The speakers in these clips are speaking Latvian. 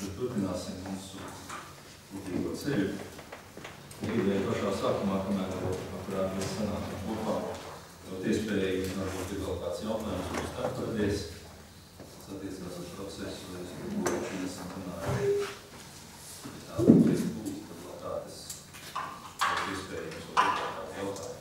turpināsim mūsu kopīgo ceļu. Ideja pašā sākumā, kamēr varētu mēs sanākam kopā, dot iespēju, varbūt ir vēl kāds jautājums, kurš starpadies, kas attiecās uz procesu, vai uz būvēšanas un tādu mēs būs, tad vēl tādas dot iespēju mums vēl kādu jautājumu.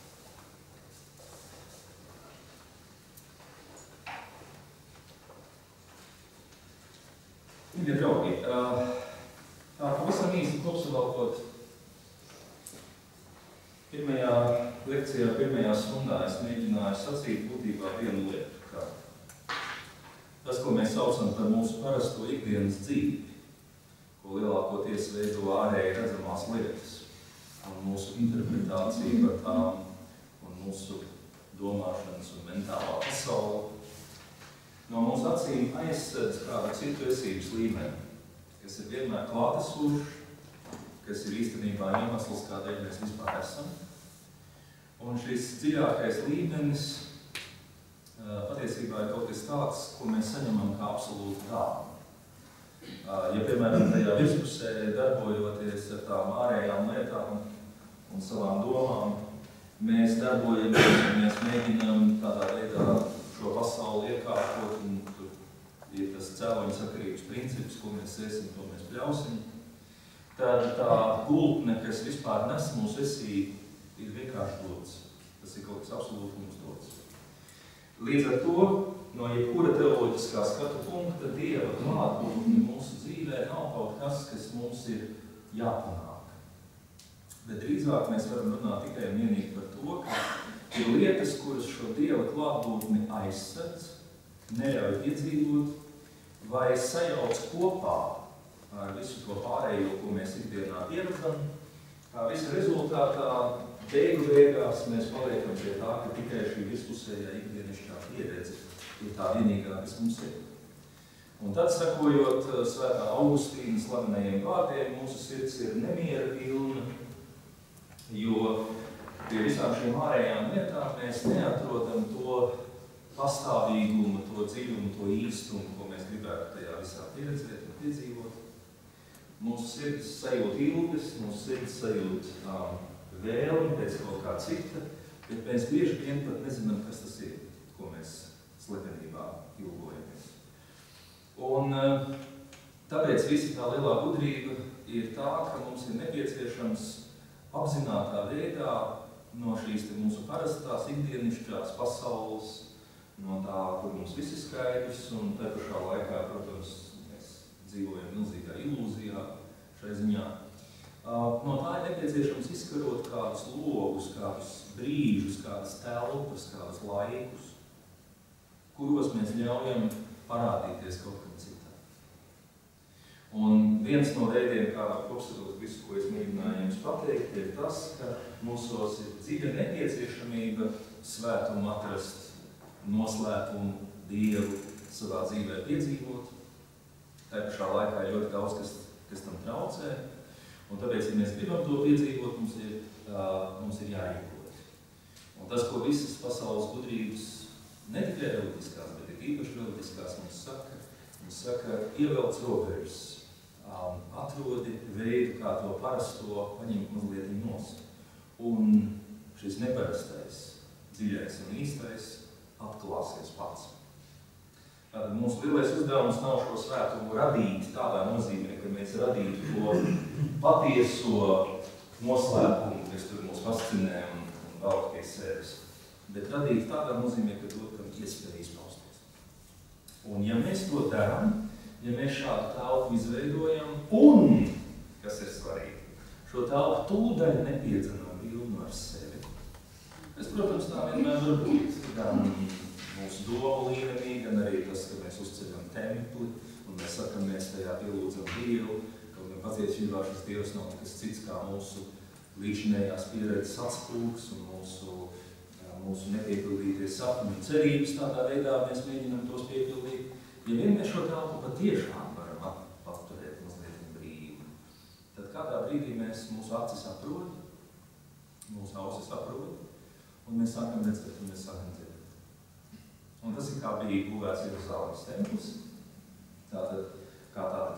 Mīļie draugi, pavisam īsi kopsavalkot, pirmajā lekcijā, pirmajā stundā es mēģināju sacīt būtībā vienu lietu, ka tas, ko mēs saucam par mūsu parasto ikdienas dzīvi, ko lielākoties veido ārēji redzamās lietas, un mūsu interpretācija par tām, un mūsu domāšanas un mentālā pasaule, no mūsu acīm aizsedz kādu citu esības līmeni, kas ir vienmēr klātesošs, kas ir īstenībā iemesls, kādēļ mēs vispār esam. Un šis dziļākais līmenis patiesībā ir kaut kas tāds, ko mēs saņemam kā absolūtu dāvanu. Ja, piemēram, tajā virspusē darbojoties ar tām ārējām lietām un savām domām, mēs darbojamies un mēs mēģinām tādā veidā šo pasauli iekārtot, un tur ir tas cēloņu sakarības princips, ko mēs ēsim, to mēs pļausim. Tad tā gultne, kas vispār nes mūsu esību, ir vienkārši dots. Tas ir kaut kas absolūti mums dots. Līdz ar to, no jebkura teoloģiskā skatu punkta, Dieva klātbūtne mūsu dzīvē nav kaut kas, kas mums ir jāpanāk. Bet drīzāk mēs varam runāt tikai un vienīgi par to, ka ir lietas, kuras šo Dieva klātbūtni aizsedz, neļauj piedzīvot vai sajauc kopā ar visu to pārējo, ko mēs ikdienā pieredzam. Kā visa rezultātā, beigās mēs paliekam pie tā, ka tikai šī vispusējā ikdienišķā pieredze ir tā vienīgā, kas mums ir. Un tad, sakojot svētā Augustīna slavenajiem vārdiem, mūsu sirds ir nemiera pilna, jo pie visām šīm ārējām lietām mēs neatrodam to pastāvīgumu, to dziļumu, to īstumu, ko mēs gribētu tajā visā pieredzēt un piedzīvot. Mūsu sirds sajūt ilgas, mūsu sirds sajūt vēlmi pēc kaut kā cita, bet mēs bieži vien pat nezinām, kas tas ir, ko mēs slepenībā ilgojamies. Un tāpēc visa tā lielā gudrība ir tā, ka mums ir nepieciešams apzinātā veidā no šīs mūsu parastās ikdienišķās pasaules, no tā, kur mums viss ir skaidrs, un tā pašā laikā, protams, mēs dzīvojam milzīgā ilūzijā šai ziņā. No tā ir nepieciešams izkarot kādus logus, kādus brīžus, kādas telpas, kādus laikus, kuros mēs ļaujam parādīties kaut kam citam. Un viens no veidiem, kā kopsavilkt visu, ko es mēģināju jums pateikt, ir tas, ka mūsos ir dziļa nepieciešamība svētumu atrast, noslēpumu, Dievu savā dzīvē piedzīvot. Tā pašā laikā ir ļoti daudz, kas tam traucē. Un tāpēc, ja mēs gribam to piedzīvot, mums ir jārīkojas. Un tas, ko visas pasaules gudrības, ne tikai reliģiskās, bet ir īpaši reliģiskās, mums saka, ievelc robežas, atrodi veidu, kā to parasto paņemt mazliet nost. Un šis neparastais, dziļais un īstais atklāsies pats. Tātad mūsu lielais uzdevums nav šo svētumu radīt tādā nozīmē, ka mēs radītu to patieso noslēpumu, kas tur mūs fascinē un velk pie sevis, bet radīt tādā nozīmē, ka dot tam iespēju izpausties. Un ja mēs to darām, ja mēs šādu telpu izveidojam un, kas ir svarīgi, šo telpu tūdaļ nepiedzenam vilnu ar sevi. Es, protams, tā vienmēr var būt gan mūsu domu līmenī, gan arī tas, ka mēs uzceļam templi un mēs sakam, mēs tajā pielūdzam Dievu, kaut gan patiesībā šis Dievs nav nekas cits kā mūsu līdzinējās pieredzes atspūgs un mūsu nepiepildītie sapņi un cerības. Tādā veidā mēs mēģinam tos piepildīt. Ja vien mēs šo telpu patiešām varam paturēt mazliet brīvu, tad kādā brīdī mūsu acis aprod, mūsu ausis aprod, un mēs sākam redzēt, un mēs sākam dzirdēt. Un tas ir kā bija būvēts Jeruzalemes templis, tātad kā tāda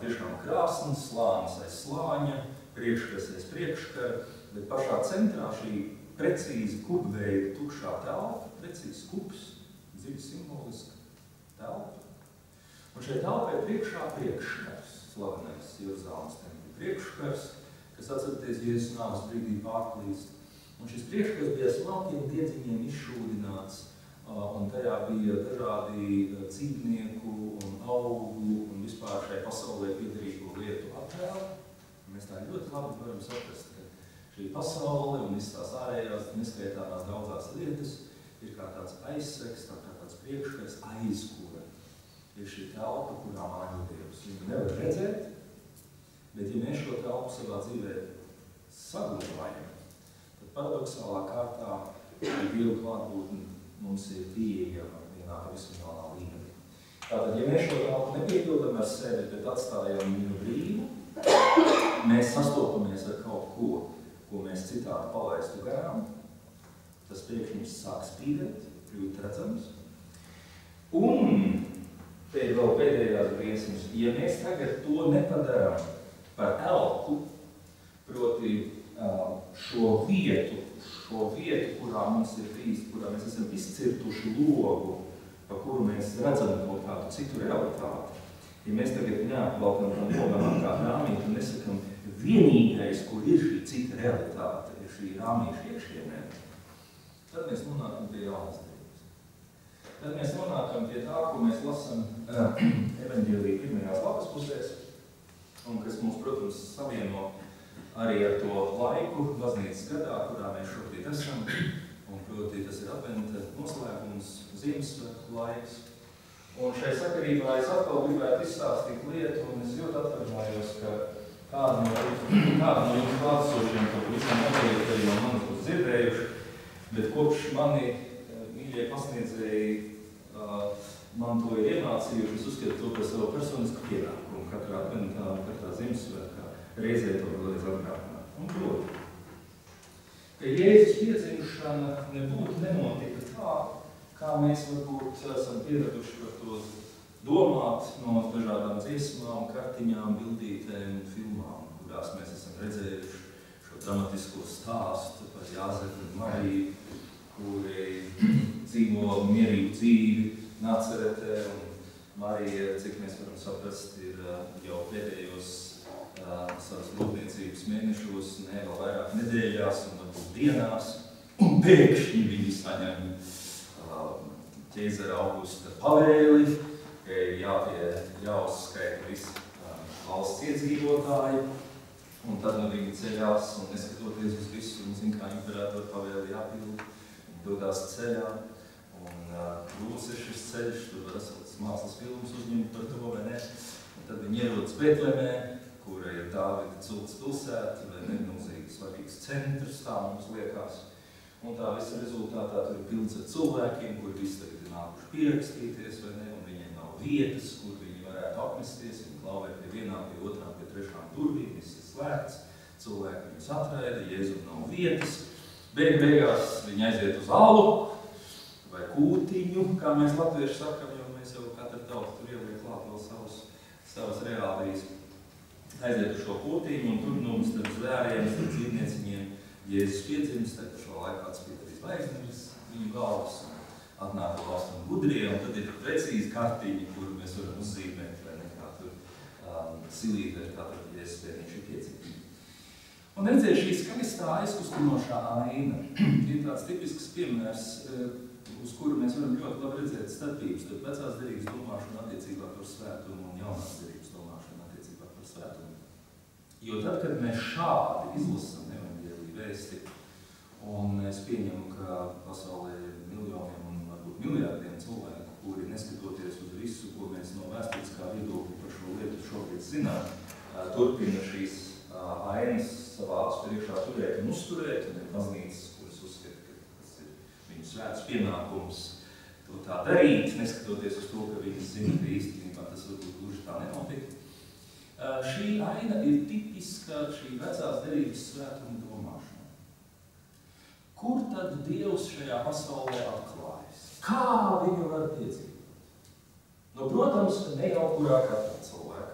tiešām krāsnes, slānis aiz slāņa, priekškars aiz priekškara, bet pašā centrā šī precīzi kubveida tukšā telpa, precīzi kubs, dziļi simboliska telpa. Un šeit telpai priekšā priekškars, slavenais Jeruzalemes tempļa priekškars, kas atceraties Jēzus nāves brīdī pārklīst. Un šis priekškars bija smalkiem diedziņiem izšūdināts, un tajā bija dažādi dzīvnieku un augu un vispār šai pasaulē piederīgo lietu attēli. Mēs tā ļoti labi varam saprast, ka šī pasaule un visas tās ārējās neskaitāmās daudzās lietas ir kā tāds aizsegs, kā tāds priekškars, aiz kura ir šī telpa, kurā mājo Dievs. Viņu nevar redzēt, bet ja mēs šo telpu savā dzīvē saglabājam, tad paradoxālā kārtā Dieva klātbūtne mums ir pieejama vienā visminālā līmenī. Tātad, ja mēs šo telpu nepiepildam ar sevi, bet atstājam viņu brīvu, mēs sastopamies ar kaut ko, ko mēs citādi palaistu garām, tas priekšņums sāk spīdēt, kļūt redzams. Un te ir vēl pēdējās briesmas, ja mēs tagad to nepadarām par elku, proti šo vietu, kurā mums ir krīst, kurā mēs esam izcirtuši logu, pa kuru mēs redzam kaut kādu citu realitāti. Ja mēs tagad neapvalkam tam logam kā rāmīt un nesakam, vienīgais, kur ir šī cita realitāte, ir šī rāmīša iekšienē, tad mēs nonākam pie jaunas derības. Tad mēs nonākam pie tā, ko mēs lasam evaņģēlija pirmajās lapas pusēs, un kas mums, protams, savieno arī ar to laiku, baznīcas gadā, kurā mēs šobrīd esam, un proti tas ir adventa noslēgums, Ziemassvētku laiks. Un šai sakarībā es atkal gribētu izstāstīt lietu, un es ļoti atvaļinājos, ka kādu no jums klātsošiem, ka visam noteikti arī no manis būs dzirdējuši, bet kopš mani mīļie pasniedzēji man to ir iemācījuši, es uzskatu to par savu personisku pienākumu katrā adventā, katrā Ziemassvētkā, reizē to vēlreiz atgādināt. Un proti, ka Jēzus piedzimšana nebūtu nenotika tā, kā mēs varbūt esam pieraduši par to domāt no dažādām dziesmām, kartiņām, bildītēm, filmām, kurās mēs esam redzējuši šo dramatisko stāstu par Jāzepu un Mariju, kuri dzīvo mierīgu dzīvi Nacaretē, un Marija, cik mēs varam saprast, ir jau pēdējos savas lūgniecības mēnešos, ne vēl vairāk nedēļās un varbūt dienās, un pēkšņi viņi saņem ķēzara Augusta pavēli, ka ir jāuzskaita visi valsts iedzīvotāji, un tad viņi ceļās, un neskatoties uz visu, un zin, kā imperatora pavēli jāpild, dodās ceļā, un grūts ir šis ceļš, tur var esot mākslas filmas uzņemt par to, vai ne, un tad viņi ierodas Betlemē, kura ir Dāvida cilts pilsēta, vai ne, milzīgi svarīgs centrs, tā mums liekas. Un tā visa rezultātā tur ir pilns ar cilvēkiem, kuri visi tagad ir nākuši pierakstīties, vai ne, un viņiem nav vietas, kur viņi varētu apmesties, viņi klauvē pie vienām, pie otrām, pie trešām durvīm, viss ir slēgts, cilvēki viņus atraida, Jēzum nav vietas, beigās viņi aiziet uz alu vai kūtiņu, kā mēs latvieši sakam, jo mēs jau katra tauta tur ieliek klāt vēl savas reālijas. Aiziet uz šo kūtiņu un tur mums starp zvēriem, starp dzīvnieciņiem Jēzus piedzimst, tā pašā laikā atspīd arī zvaigznes viņu galvas, atnāk valstam gudrie, un tad ir precīzi kartiņi, kuru mēs varam uzzīmēt, vai nekā tur silīte, kā tad Jēzus bērniņš ir piedzimts. Un redziet, šī skaistā aizkustinošā aina ir tāds tipisks piemērs, uz kuru mēs varam ļoti labi redzēt starpības starp vecās derības domāšanu attiecībā par svētumu un jaunās derības domāšanu attiecībā par svētumu. Jo tad, kad mēs šādi izlasam evaņģēlija vēsti, un es pieņemu, ka pasaulē ir miljoniem un varbūt miljārdiem cilvēku, kuri neskatoties uz visu, ko mēs no vēsturiskā viedokļa par šo lietu šobrīd zinām, turpina šīs ainas savās priekšā turēt un uzturēt, un ir baznīcas, kuras uzskata, ka tas ir viņu svēts pienākums to tā darīt, neskatoties uz to, ka viņas zina, ka īstenībā tas varbūt gluži tā nenotiek. Šī aina ir tipiska šī vecās derības svētuma domāšana. Kur tad Dievs šajā pasaulē atklājas? Kā viņu var piedzīvot? Nu, protams, ne jau kurā katrā cilvēkā.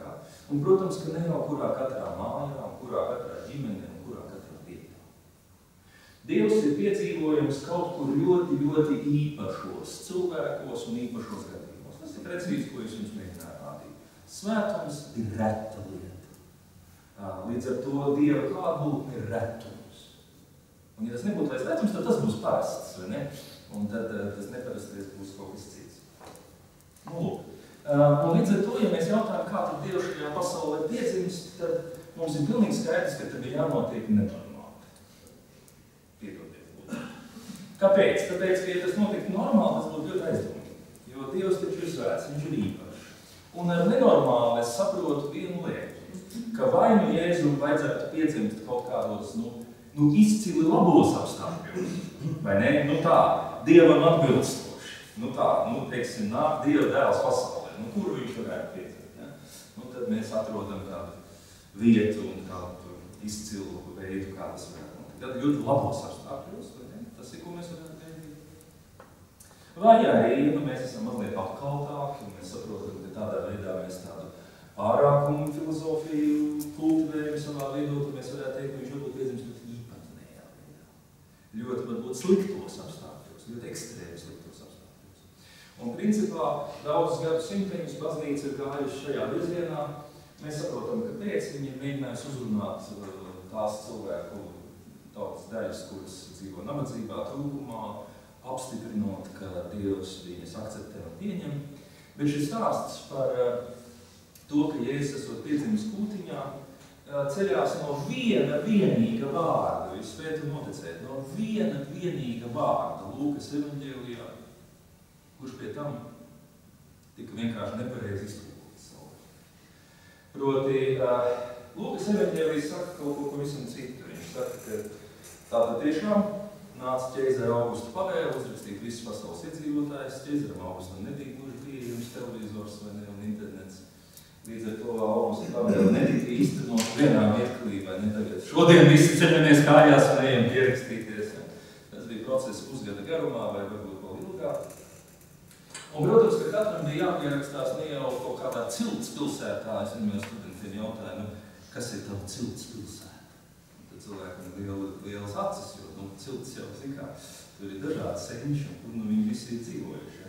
Un, protams, ka ne jau kurā katrā mājā, kurā katrā ģimenē un kurā katrā vietā. Dievs ir piedzīvojams kaut kur ļoti, ļoti īpašos cilvēkos un īpašos gadījumos. Tas ir precīzi, ko es jums mēģināju rādīt. Svētums ir reta lieta. Līdz ar to Dieva klātbūtne ir retums. Un, ja tas nebūtu vairs retums, tad tas būs parasts, vai ne? Un tad tas neparasties būs kaut kas cits. Nu, lūk. Un līdz ar to, ja mēs jautājam, kā tad Dievs šajā pasaulē piedzimst, tad mums ir pilnīgi skaidrs, ka tad ir jānotiek nenormāli. Piedodiet, lūdzu. Kāpēc? Tāpēc, ka, ja tas notiktu normāli, tas būtu ļoti aizdomīgi. Jo Dievs taču ir svēts, viņš ir īpašs. Un ar nenormāli es saprotu vienu lietu, ka vai nu Jēzum vajadzētu piedzimt kaut kādos, izcili labos apstākļos, vai ne? Tā, Dievam atbilstoši. Tā, teiksim, nāk Dieva dēls pasaulē. Kur viņš varētu piedzimt? Ja? Tad mēs atrodam kādu vietu un kādu izcilu veidu, kā tas varētu notikt. Tad ļoti labos apstākļos, vai ne? Tas ir, ko mēs varētu veidīt. Vai arī, mēs esam mazliet apkaltāki, un mēs saprotam, ka tādā veidā mēs tādu pārākumu filozofiju kultivējam savā veidot, un mēs varētu teikt, ka viņš varbūt piedzims ļoti īpatnējā veidā. Ļoti varbūt sliktos apstākļos, ļoti ekstrēmi sliktos apstākļos. Un principā daudzus gadsimteņus baznīca ir gājuši šajā virzienā. Mēs saprotam, ka pēc viņi ir mēģinājusi uzrunāt tās cilvēku tautas daļas, kuras dzīvo nabadzībā, trūkumā, apstiprinot, ka Dievs viņas akceptē un pieņem. Bet šis stāsts par to, ka Jēzus esot piedzimis kūtiņā, ceļās no viena vienīga vārda, jūs spētu noticēt, no viena vienīga vārda Lūkas evaņģēlijā, kurš pie tam tika vienkārši nepareizi iztulkots. Proti, Lūkas evaņģēlijs saka kaut ko pavisam citu. Viņš saka, ka tātad tiešām nāca ķeizara Augusta pavēle uzrakstīt visus pasaules iedzīvotājus. Ķeizaram Augustam nebija gluži pieejams televizors vai ne, un internets. Līdz ar to Augusta pavēle netika īstenot vienā mirklī, vai ne tagad. Šodien visi ceļamies kājās un ejam pierakstīties. Tas bija process pusgada garumā vai varbūt vēl ilgāk. Un, protams, ka katram bija jāpierakstās ne jau kaut kādā cilts pilsētā. Es vienmēr studentiem jautāju, kas ir tava cilts pilsēta? Un tad cilvēkam ir lielas acis, jo cilts jau, zin kā, tur ir dažādi seņši, un kur viņi visi ir dzīvojuši.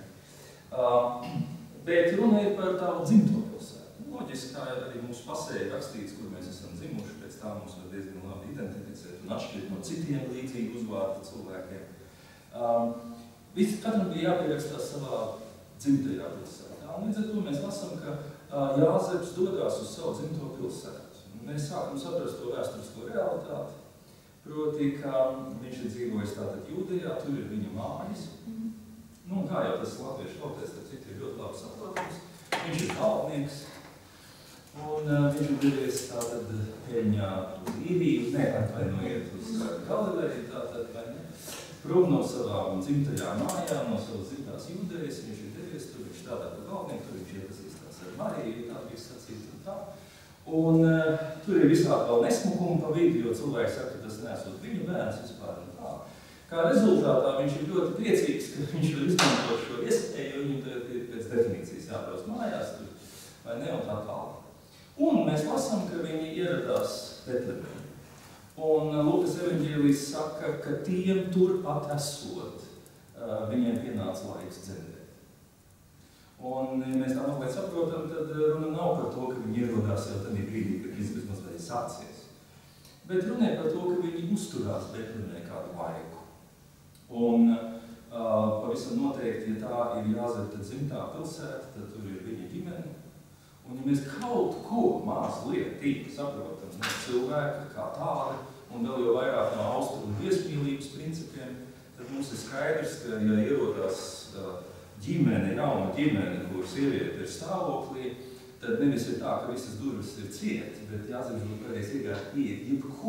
Bet runa ir par tavu dzimto pilsētu. Loģiski, kā arī mūsu pasē ir rakstīts, kur mēs esam dzimuši, pēc tā mums var diezgan labi identificēt un atšķirt no citiem līdzīgi uzvārdu cilvēkiem. Katram bija jāpierakstās savā dzimtajā pilsētā. Un līdz ar to mēs lasām, ka Jāzeps dodās uz savu dzimto pilsētu. Mēs sākam saprast to vēsturisko realitāti, proti, ka viņš ir dzīvojis tātad Jūdejā, tur ir viņa mājas. Kā jau tas latviešu tautēs, tad citi ir ļoti labi saprotams. Viņš ir valdnieks, un viņš ir devies tātad peļņā uz Īriju, neatvainojiet uz Galileju, tātad, vai ne? Prom no savām dzimtajām mājām, no savas dzimtās Jūdejas, viņš ir devies, tur viņš strādā par valdnieku, tur viņš iepazīstās ar Mariju, tā viss sacīt un tā. Un tur ir visādi vēl nesmukumi pa vidu, jo cilvēki saka, ka tas nesot viņa bērns vispār un tā. Kā rezultātā viņš ir ļoti priecīgs, ka viņš var izmantot šo iespēju, jo viņam tagad ir pēc definīcijas jābrauc mājās tur, vai ne, un tā tālāk. Un mēs lasām, ka viņi ieradās Betlemē. Un Lūkas evaņģēlijs saka, ka tiem turpat esot, viņiem pienāca laiks dzemdēt. Un, ja mēs tā mazliet saprotam, tad runa nav par to, ka viņi ierodās jau tādā brīdī, kad Kristus mazliet sācies. Bet runa ir par to, ka viņi uzturās Betlemē kādu laiku. Un pavisam noteikti, ja tā ir Jāzepa dzimtā pilsēta, tad tur ir viņa ģimene. Un ja mēs kaut ko mazliet tīk saprotam no cilvēka kā tāda, un vēl jau vairāk no austrumu viesmīlības principiem, tad mums ir skaidrs, ka, ja ierodās ģimene, jauna ģimene, kur sieviete ir stāvoklī, tad nevis ir tā, ka visas durvis ir cieti, bet Jāzeps būtu varēs iegāt iet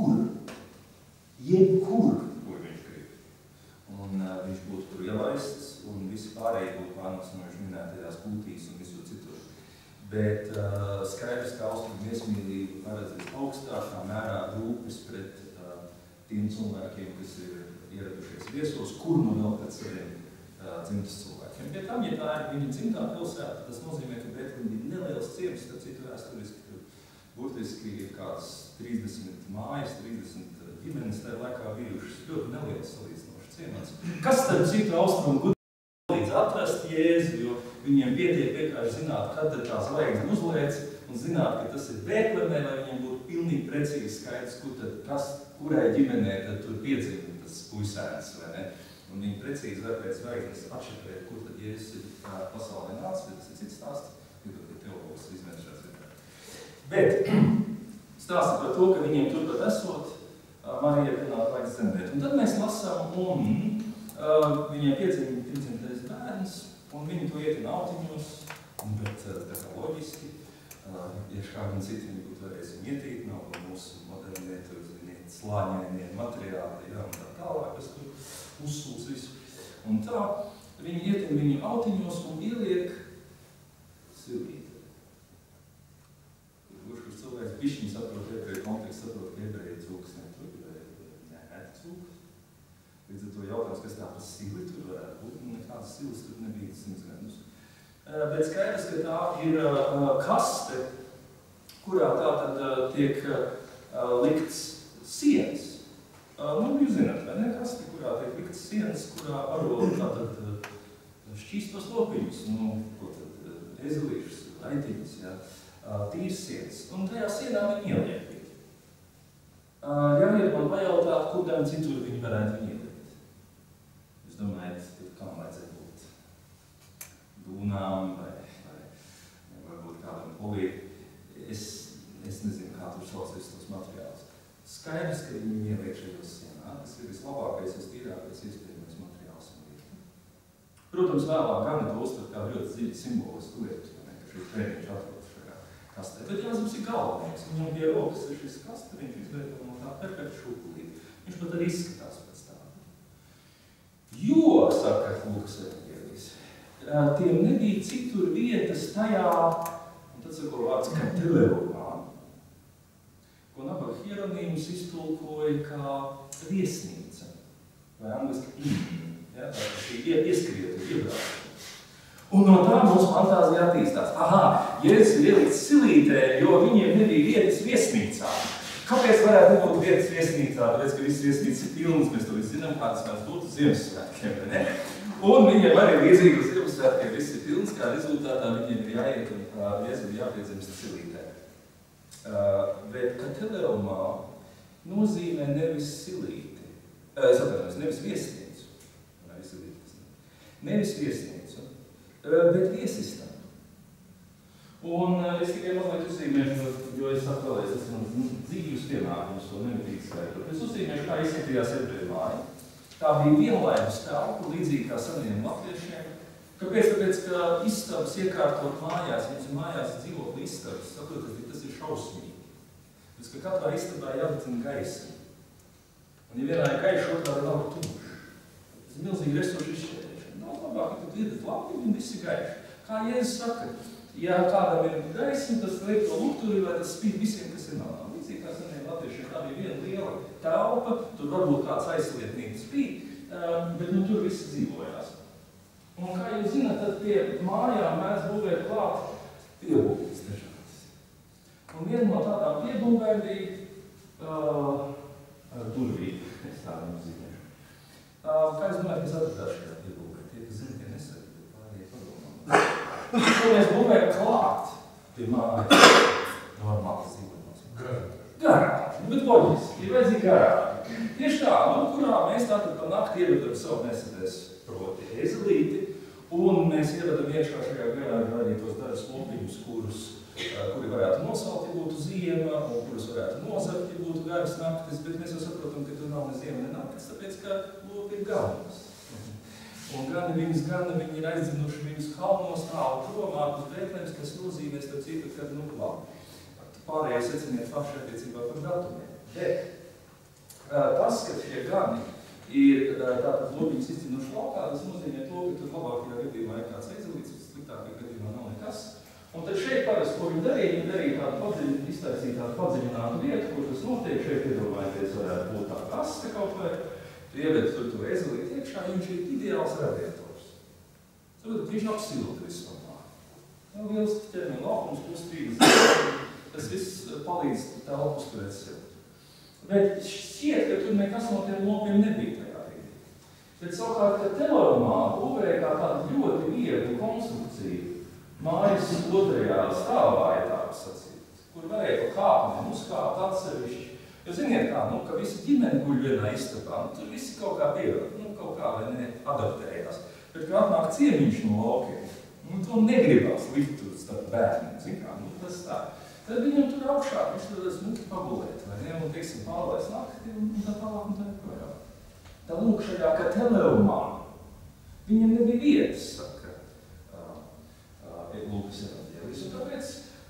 jebkur, kur viņš grib. Un viņš būtu tur ielaists, un visi pārējie būtu pārnāksnojuši minētajās kūtīs un visur citur. Bet skaidrs, ka austrumu viesmīlība paredzēs augstākā mērā rūpes pret tiem cilvēkiem, kas ir ieradušies viesos, kur nu vēl pēc saviem dzimtas cilvēkiem. Pie tam, ja tā ir viņa dzimtā pilsēta, tas nozīmē, ka Betleme bija neliels ciems, tad citu vēsturiski tur burtiski ir kāds 30 mājas, 30 ģimenes tajā laikā bijušas, ļoti neliels salīdzinoši ciemats. Kas starp citu austrumu gudrībā līdz atrast Jēzu, jo viņiem pietiek vienkārši zināt, kad tā zvaigzne uzliec, un zināt, ka tas ir Bētlemē, lai viņiem būtu pilnīgi precīzi skaidrs, kurai ģimenē tad tur piedzimta tas puisēns, vai ne? Un viņi precīzi var pēc zvaigznes atšifrēt, kur tad Jēzus ir pasaulē nācis, bet tas ir cits stāsts, jo tad ir teologs izmēršās vienkārši. Bet stāsta par to, ka viņiem turpat esot, Marija pienāk laiks dzemdēt. Un tad mēs lasām, viņiem piedzimtais bērns, un viņi to ietina autiņos, bet tā kā loģiski, ja kādi un citi viņi būtu varēs viņu ietīt, nav mūsu modernie, tur, ziniet, slāņainie materiāli, jā, un tā tālāk, kas tur uzsūc visu. Un tā, viņi ietina viņu autiņos un ieliek silīti. Kurš cilvēks bišķiņi saprot ebreju kontekstu, saprot, ka ebreju cūkas netur, vai cūkas. Līdz ar to jautājums, kas tā par sili tur varētu būt, un nekādas silas tur nebija 100 gadus. Bet skaidrs, ka tā ir kaste, kurā tātad tiek likts sienas. Jūs zināt, vai ne? Kaste, kurā tiek likts sienas, kurā aro tātad šķīstos lopiņus, ko tad ezelīšus, aitiņus, jā, tīrs sienas. Un tajā sienā viņi ieliek. Jāiet man pajautāt, kurdām citur viņi varētu viņu ielikt. Jūs domājat, kam vajadzētu būt? Dūnām vai varbūt kādam polī. Es nezinu, kā tur sauc visus tos materiālus. Skaidrs, ka viņi ieliek šajos sienā. Tas ir vislabākais, vistīrākais iespējamais materiāls. Protams, vēlāk gan to uztver kā ļoti dziļi simbolisku lietu, ka šī treniņš atrodas šajā kastē. Bet Jāzeps ir galvenais. Viņam pie rokas ir šis kaste, viņš izveido no tā perfekta šūpulīti. Viņš pat arī izskatās pēc tādu. Jo, saka Lūkas evaņģēlijs, tiem nebija citur vietas tajā, un tad sako vārds kateleumā, ko nabaga hieronīmus iztulkoja kā viesnīca, vai angliski ja, tā šī ieskrieta, iebraušana. Un no tā mums fantāzija attīstās. Jēzus ir ielikts silītē, jo viņiem nebija vietas viesnīcā. Kāpēc varētu nebūt vietas viesnīcā? Tāpēc, ka visas viesnīcas ir pilnas, mēs to visu zinām, kādas mēs būtu Ziemassvētkiem, vai ne? Un viņiem arī līdzīgi uz Ziemassvētkiem viss ir pilns, kā rezultātā viņiem ir jāiet un Jēzus ir jāpiedzimst silītē. Bet kateleumā nozīmē nevis silīti, nevis viesnīcu, nevis viesnīcu, bet viesistabu. Un es tikai mazliet uzzīmēšu, jo es saku vēlreiz, es esmu dzīvus piemērus to nemitīgi skaidrot. Es uzzīmēšu, kā izskatījās ebreju māja. Tā bija vienlaidus telpa, līdzīgi kā senajiem latviešiem. Kāpēc? Tāpēc, ka istabas iekārtot mājās, viņas ir mājās dzīvokļu istabas, saprotat, tas ir šausmīgi. Tāpēc, ka katrā istabā jālicina gaisa. Un ja vienā ir gaiša, otrā nav tumšs. Tas ir milzīgi resursu izšķērēšana. Nav labāk, ka tu liedat labi un viss ir gaiši. Kā Jēzus saka, ja kādam ir gaisma, tas liek to lukturi, lai tas spīd visiem, kas ir malā. Līdzīgi kā seniem latviešiem, tā bija viena liela telpa, tur varbūt kāds aizslietnītis spīd, bet tur visi dzīvojās. Un kā jūs zināt, tad pie mājām mēs būvēt klāt piebūvēs dažādas. Un viena no tādām piebūvēm bija durvīm, es tādu nozīmēšu. Kā es domāju, kas atradās šajā piebūvē? Tie, kas zina, tie nesaka, pārējie padomā. Ko mēs būvējam klāt pie mājas? Normāli dzīvot. Garāži, bet loģiski, ir vajadzīgi garāži. Tieši tā, kurā mēs tātad pa nakti ievedam savu nesadēs proti ezelīti, un mēs ievedam iekšā šajā garāžā arī tos dažus lopiņus, kuri varētu nosalt, ja būtu ziema, un kurus varētu nozakt, ja būtu garas naktis, bet mēs jau saprotam, ka tur nav ne ziema, ne naktis, tāpēc, ka lopi ir galvas. Un gan viņi ir aizdzinuši viņus kalnos tālu prom ārpus Bētlemes, kas nozīmē, starp citu, kad, pārējie seciniet paši attiecībā par datumiem. Bet tas, ka šie gani ir tātad lopiņus izdzinuši laukā, tas nozīmē to, ka tur labākajā gadījumā ir kāds ezelīts, sliktākajā gadījumā nav nekas. Un tad šeit parasti, ko viņi darīja iztaisīja tādu padziļinātu vietu, kur tas notiek, šeit iedomājieties varētu būt tā kaste kaut vai, ieved tur to ezelīti iekšā, viņš ir ideāls radiators. Saprotat, viņš apsilda visu no tā. Liels ķermeņa laukums, plus 30. tas viss palīdz telpu uzturēt sev. Bet šķiet, ka tur nekas no tiem lopiem nebija tajā brīdī. Bet savukārt, ka Teleomā būvēja kā tāda ļoti viegla konstrukcija mājas otrajā stāvā, ja tā sacīt, kur varēja pa kāpnēm uzkāpt atsevišķi. Jo ziniet kā, ka visi ģimeni guļ vienā istabā, tur visi kaut kā pierod, kaut kā vai ne adaptējās. Bet, kad atnāk ciemiņš no laukiem, to negribās likt tur starp bērniem, zin kā, tas tā. Tad viņam tur augšā, viņš tur smuki pagulēt, vai ne, un teiksim pārlaiz nakti, un tā tālāk, un tā joprojām. Tā lūk šajā kā Teleomā, viņam nebija vietas, saka Lūkas evaņģēlijs, un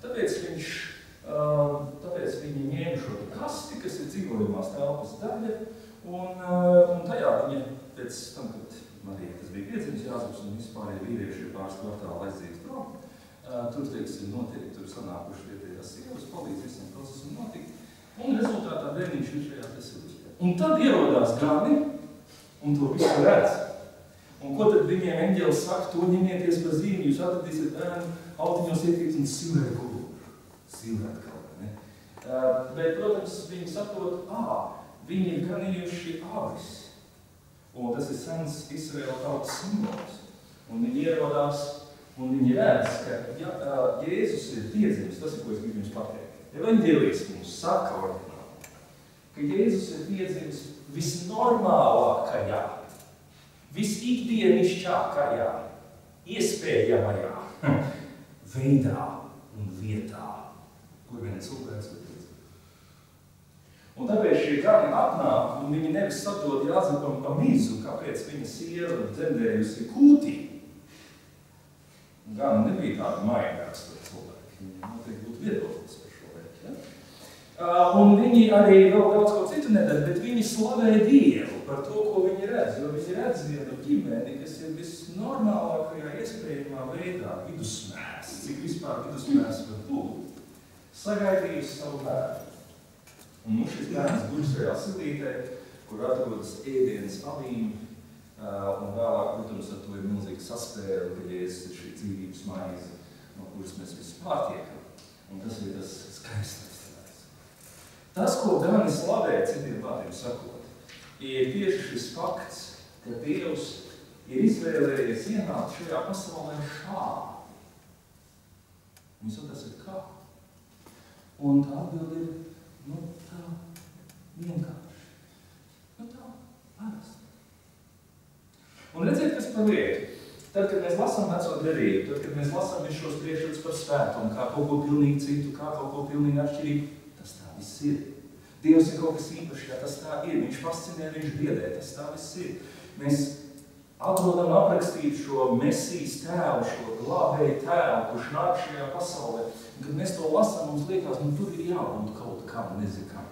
tāpēc viņi ņēma šo kasti, kas ir dzīvojamās telpas daļa, un tajā viņa pēc tam, kad Marija, tas bija piedzimis Jāzeps, un vispārējie vīrieši pāris kvartāli aizdzīves prom, tur, teiksim, notiek, tur sanākuši vietējās sievas, palīdz visam procesam notikt, un rezultātā bērniņš ir šajā silvestē. Un tad ierodās gani, un to visu redz. Un ko tad viņiem eņģelis saka, to ņemieties pa zīmi, jūs atradīsiet bērnu, autiņos iekrīt un silvēt kulūru. Silvēt kaut kā, ne? Bet, protams, viņi saprot, viņi ir ganījuši avis. Un tas ir sens Izraēla tautas simbols. Un viņi ierodās, un viņi redz, ka Jēzus ir piedzimis, tas ir, ko es gribu jums pateikt. Evaņģēlijs mums saka oriģināli, ka Jēzus ir piedzimis visnormālākajā, visikdienišķākajā, iespējamajā veidā un vietā, kur vien cilvēks ir piedzimts. Un tāpēc šie gani atnāk, un viņi nevis sadod Jāzepam pa mizu, kāpēc viņa sieva dzemdējusi kūtī. Gan nebija tāda maigāks par cilvēku, viņi noteikti būtu viedoklis par šo veidu. Ja? Un viņi arī vēl daudz ko citu nedara, bet viņi slavē Dievu par to, ko viņi redz, jo viņi redz vienu ģimeni, kas ir visnormālākajā iespējamā veidā vidusmērs, cik vispār vidusmērs var būt, sagaidījusi savu bērnu. Un šis bērns guļ šajā silītē, kur atrodas ēdienas avīm, un vēlāk, protams, ar to ir milzīgi saspēle, ka Jēzus ir šī dzīvības maize, no kuras mēs visi pārtiekam. Un tas ir tas skaistais. Tas, ko gani slavē, citiem vārdiem sakot, ir tieši šis fakts, ka Dievs ir izvēlējies ienākt šajā pasaulē šādi. Viņš tas ir kā? Un tā atbilde ir, tā vienkārši. Tā parasti. Un redziet, kas par lietu. Tad, kad mēs lasām veco derību, tad, kad mēs lasām visus šos priekšrakstus par svētumu, kā kaut ko pilnīgi citu, kā kaut ko pilnīgi atšķirīgu, tas tā viss ir. Dievs ir kaut kas īpašs, ja tas tā ir. Viņš fascinē, viņš biedē, tas tā viss ir. Mēs atrodam aprakstīt šo Mesijas tēlu, šo glābēju tēlu, kurš nāk šajā pasaulē. Un, kad mēs to lasām, mums liekas, tur ir jābūt kaut kam, nezinu kam.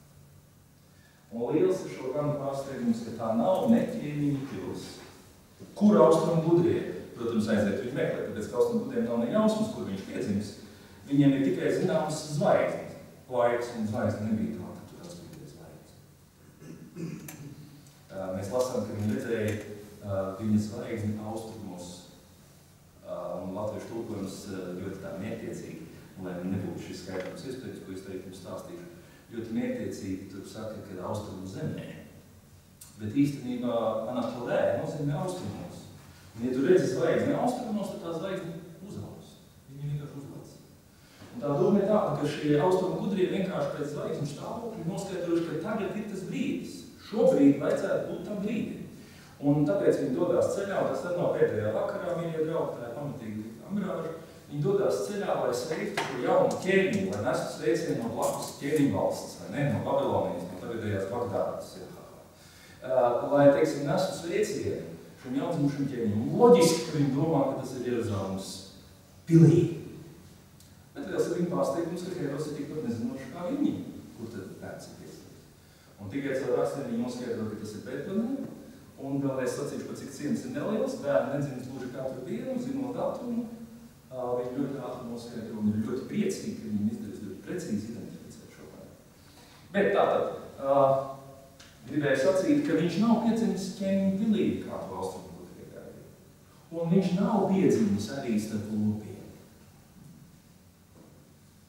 Un liels ir šo ganu pārsteigums, ka tā nav neķēmiņa pils. Kur austrumu gudrie? Protams, aiziet viņu meklēt, tāpēc, ka austrumu gudriem nav ne jausmas, kur viņš piedzimis. Viņiem ir tikai zināmas zvaigznes. Laiks un zvaigzne nebija tā, ka tur atspīdēja zvaigznes. Mēs lasām, ka viņi redzēja viņa zvaigzni austrumos. Un latviešu tulkojums ļoti tā mērķiecīgi, lai nebūtu šis skaidrums iespējas, ko es teikt jums stāstīšu. Ļoti mērķiecīgi tur saka, ka austrumu zemē. Bet īstenībā Anatolē nozīmē austrumos. Un, ja tu redzi zvaigzni austrumos, tad tā zvaigzni uzaugs. Viņi vienkārši uzlēc. Un tā doma ir tā, ka šie austrumu gudrie vienkārši pēc zvaigzņu stāvokļu noskaidrojuši, ka tagad ir tas brīdis. Šobrīd vajadzētu būt tam brīdim. Un tāpēc viņi dodās ceļā, tas tad nav pēdējā vakarā, mīļie draugi, tā ir pamatīgi ambrāža. Viņi dodās ceļā, lai sveiktu šo jaunu ķēniņu, lai nestu sveicienu no blakus ķēniņu valsts, vai ne, no Babilonijas, no tagadējās Bagdādas. Lai, teiksim, nestu sveicienu šim jaundzimušam ķēniņam. Loģiski, ka viņi domā, ka tas ir Jeruzalemes pilī. Bet liels ir viņa pārsteigums, ka Herods ir tikpat nezinoši kā viņi, kur tad bērns ir piesaistīts. Un tikai caur rakstiem viņi noskaidro, ka tas ir Betlehem. Un vēl es sacīšu, pa cik ciens ir neliels, bērni nedzimst gluži katru dienu, zinot datumu. Viņi ļoti ātri noskaidro un ir ļoti priecīgi, ka viņiem izdarīs ļoti precīzi identificēt šo bērnu. Bet tātad, gribēju sacīt, ka viņš nav piedzimis ķēniņu pilī, kā to austrumu gudrie gaidīja. Un viņš nav piedzimis arī starp lopiem.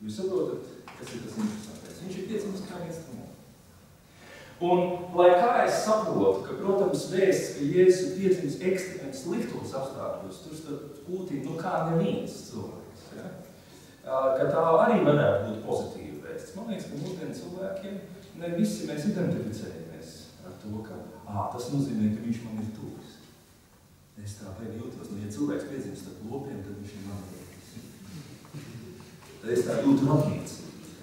Jūs saprotat, kas ir tas interesantais? Viņš ir piedzimis kā viens no mums. Un, lai kā es saprotu, ka, protams, vēsts, ka Jēzus ir piedzimis ekstrēms sliktos apstākļos, tur starp pūtīm, kā neviens cilvēks, ja? Ka tā arī varētu būt pozitīva vēsts. Man liekas, ka mūsdienu cilvēkiem ne visi mēs identificējamies ar to, ka tas nozīmē, ka viņš man ir tuvs. Es tā jūtos, ja cilvēks piedzimst starp lopiem, tad viņš ir man tuvs. Tad es tā jūtu attiecību.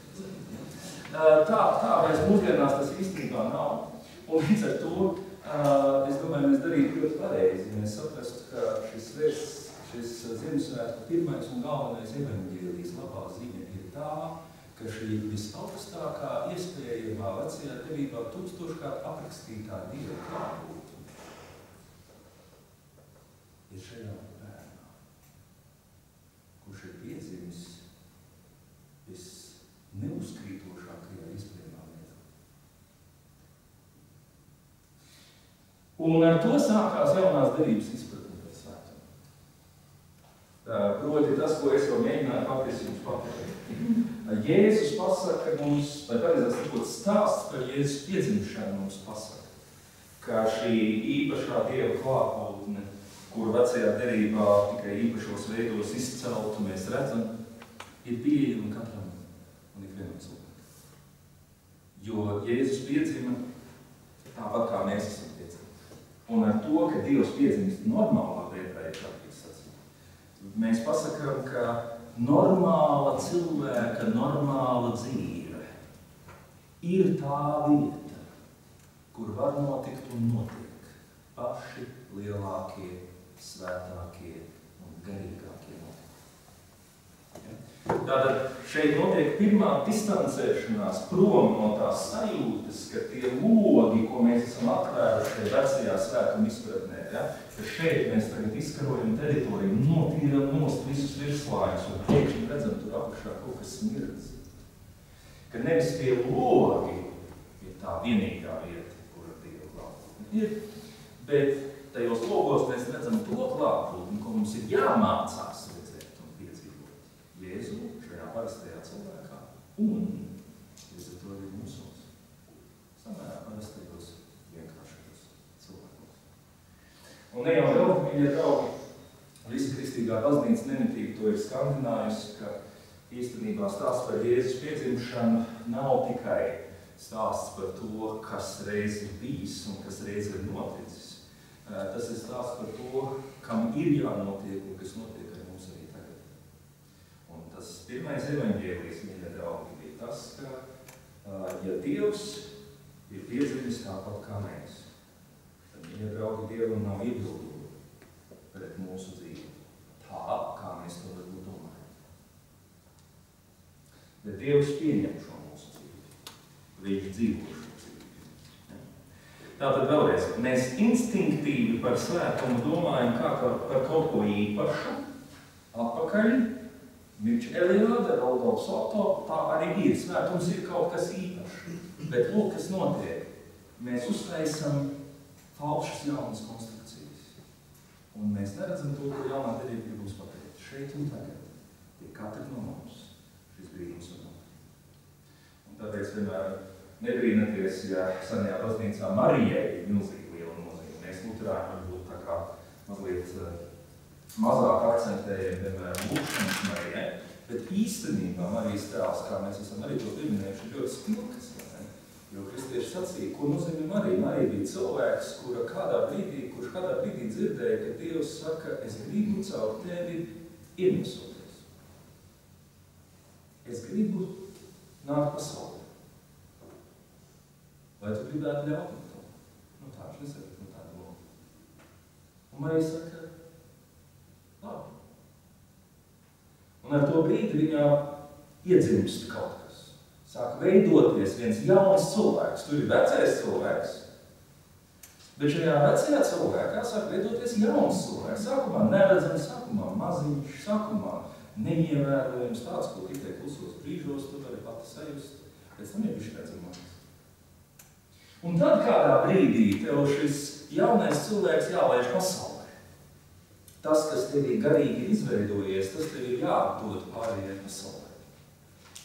Tā vairs mūsdienās tas īstenībā nav. Un līdz ar to, es domāju, mēs darītu ļoti pareizi. Mēs saprastu, ka šis Ziemassvētku pirmais un galvenais evaņģēlijas labā ziņa ir tā, ka šī visaugstākā iespējamā vecajā derībā tūkstoškārt aprakstītā Dieva klātbūtne ir šajā bērnā, kurš ir piedzimis neuzkrītošākajā iespējamā veidā. Un ar to sākās jaunās derības izpratne par svētumu. Proti tas, ko es jau mēģināju patiesi jums pateikt. Jēzus pasaka mums, vai pareizāk sakot, stāsts par Jēzus piedzimšanu mums pasaka, ka šī īpašā Dieva klātbūtne, kuru vecajā derībā tikai īpašos veidos izceltu, mēs redzam, ir pieejama katram un ikvienam cilvēkam. Jo Jēzus piedzima tāpat, kā mēs esam piedzimti. Un ar to, ka Dievs piedzimst normālā veidā, ir kāpēc sacīt. Mēs pasakām, ka normāla cilvēka, normāla dzīve ir tā vieta, kur var notikt un notiek paši lielākie, svētākie un garīgākie notikumi. Tātad šeit notiek pirmā distancēšanās prom no tās sajūtas, ka tie logi, ko mēs esam atvēruši vecajā svētuma izpratnē, ja, ka šeit mēs tagad izkarojam teritoriju, notīram nost visus virslājus un pēkšņi redzam tur apakšā kaut kas smirdz. Ka nevis tie logi ir tā vienīgā vieta, kura Dieva klātbūtne ir, bet tajos logos mēs redzam to klātbūtni, ko mums ir jāmācās redzēt un piedzīvot. Jēzu šajā parastajā cilvēkā un līdz ar to arī mūsos samērā parastajos vienkāršajos cilvēkos. Un ne jau vēl, mīļie draugi, visa kristīgā baznīca nemitīgi to ir skandinājusi, ka īstenībā stāsts par Jēzus piedzimšanu nav tikai stāsts par to, kas reiz ir bijis un kas reiz ir noticis. Tas ir stāsts par to, kam ir jānotiek un kas notiek ar mums arī tagad. Un tas pirmais evaņģēlijs, mīļie draugi, bija tas, ka, ja Dievs ir piedzimis tāpat kā mēs, tad, mīļie draugi, Dievam nav iebildumi pret mūsu dzīvi, tā, kā mēs to varbūt domājam. Bet Dievs pieņem šo mūsu dzīvi, viņš dzīvo šo dzīvi. Tātad vēlreiz, mēs instinktīvi par svētumu domājam kā par kaut ko īpašu, atpakaļ, Mirča Eliāde, Rudolfs Otto, tā arī ir. Svētums ir kaut kas īpašs. Bet lūk, kas notiek. Mēs uztaisam falšas jaunas konstrukcijas. Un mēs neredzam to, ko jaunā derība grib mums pateikt. Šeit un tagad ir katra no mums šis brīnums un notiek. Un tāpēc vienmēr nebrīnaties, ja senajā baznīcā Marijai ir milzīgi liela nozīme. Mēs luterāņi varbūt tā kā mazliet mazāk akcentējam, piemēram, lūkšanas Marijai, bet īstenībā Marijas tēls, kā mēs esam arī to pieminējuši, ļoti spilgts. Jo kristieši sacīja, ko nozīmē Marija? Marija bija cilvēks, kurš kādā brīdī dzirdēja, ka Dievs saka, es gribu caur tevi iemiesoties. Es gribu nākt pasaulē. Vai tu gribētu ļaut man to? Nu tā, viņš nesaka, nu tā doma. Un Marija saka, labi. Un ar to brīdi viņā iedzimst kaut kas. Sāk veidoties viens jauns cilvēks. Tur ir vecais cilvēks, bet šajā vecajā cilvēkā sāk veidoties jauns cilvēks. Sākumā neredzams, sākumā maziņš, sākumā neievērojams tāds, ko tikai klusos brīžos tu vari pati sajust, pēc tam jau viņš redzamāks. Un tad kādā brīdī tev šis jaunais cilvēks jālaiž pasaulē. Tas, kas tev garīgi ir izveidojies, tas tev ir jāatdod pārējai pasaulē.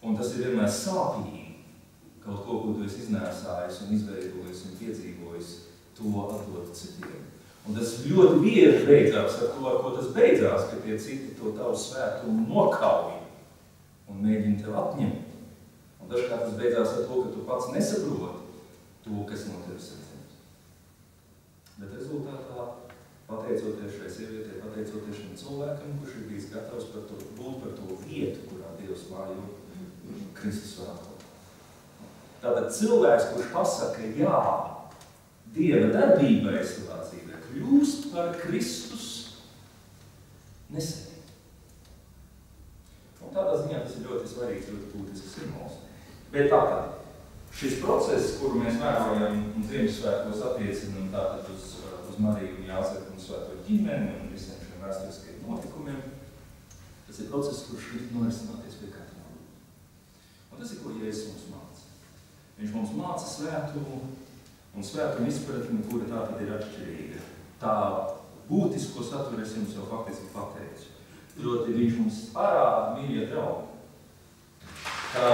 Un tas ir vienmēr sāpīgi. Kaut ko, ko tu esi iznēsājis un izveidojis un piedzīvojis, to atdot citiem. Un tas ļoti bieži beidzās ar to, ar ko tas beidzās, ka tie citi to tavu svētumu nokauj un mēģina tev atņemt. Un dažkārt tas beidzās ar to, ka tu pats nesaproti to, kas no tevis ir. Bet rezultātā, pateicoties šai sievietei, pateicoties šim cilvēkam, kurš ir bijis gatavs būt par to vietu, kurā Dievs mājo Kristus svētā. Tātad cilvēks, kurš pasaka jā Dieva darbībai savā dzīvē, kļūst par Kristus nesenīgi. Un tādā ziņā tas ir ļoti svarīgs, ļoti būtisks simbols. Bet tātad, šis process, kuru mēs vērojam un Ziemassvētkos attiecinam tātad uz Mariju un Jāzepu un Svēto ģimeni un visiem šiem vēsturiskajiem notikumiem, tas ir process, kurš ir norisināties pie katra no. Un tas ir, ko Jēzus mums māca. Viņš mums māca svētumu un svētumu izpratni, kura tā tad ir atšķirīga. Tā būtisko saturu es jums jau faktiski pateicu. Proti viņš mums parāda, mīļie draugi, ka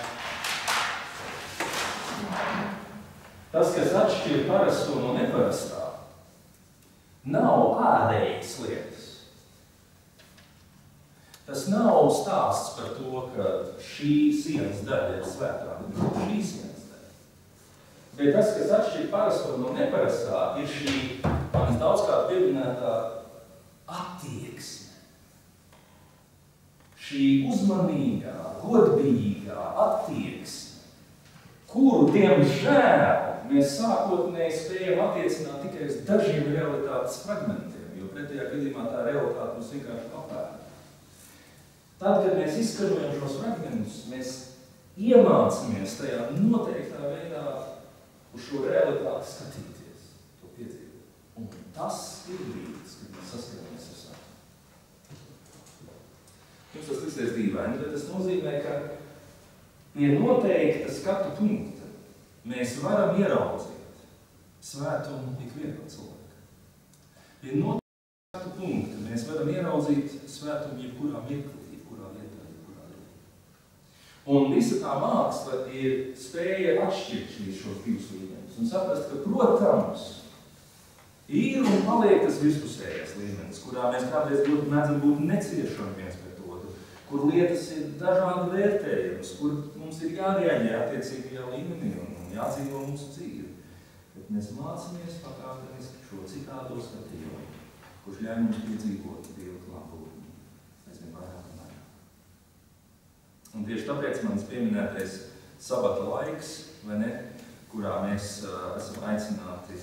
tas, kas atšķir parasto no neparastā, nav ārējas lietas. Tas nav stāsts par to, ka šī sienas daļa ir svētā, bet šī sienas daļa. Bet tas, kas atšķir parasto no neparastā, ir šī manis daudzkārt pieminētā attieksme. Šī uzmanīgā, godbijīgā attieksme, kuru, diemžēl, mēs sākotnēji spējam attiecināt tikai uz dažiem realitātes fragmentiem, jo pretējā gadījumā tā realitāte mums vienkārši papēra. Tad, kad mēs izkarojam šos fragmentus, mēs iemācamies tajā noteiktā veidā uz šo realitāti skatīties, to piedzīvot. Un tas ir brīdis, kad mēs saskaramies ar svētumu. Jums tas liksies dīvaini, bet tas nozīmē, ka pie noteikta skatu punkta mēs varam ieraudzīt svētumu ikvienā cilvēkā. Pie noteikta skatu punkta mēs varam ieraudzīt svētumu jebkurā mirklī. Un visa tā māksla ir spēja atšķirt šos divus līmeņus un saprast, ka, protams, ir un paliek tas vispusējais līmenis, kurā mēs kādreiz ļoti mēdzam būt neciešami viens pret otru, kur lietas ir dažādi vērtējumas, kur mums ir jārēģē attiecīgajā līmenī un jādzīvo mūsu dzīvi. Bet mēs mācāmies pakāpeniski šo citādo skatījumu, kurš ļauj mums piedzīvot Dieva klātbūtni. Aizvien vairāk un vairāk. Un tieši tāpēc mans pieminētais sabata laiks, vai ne, kurā mēs esam aicināti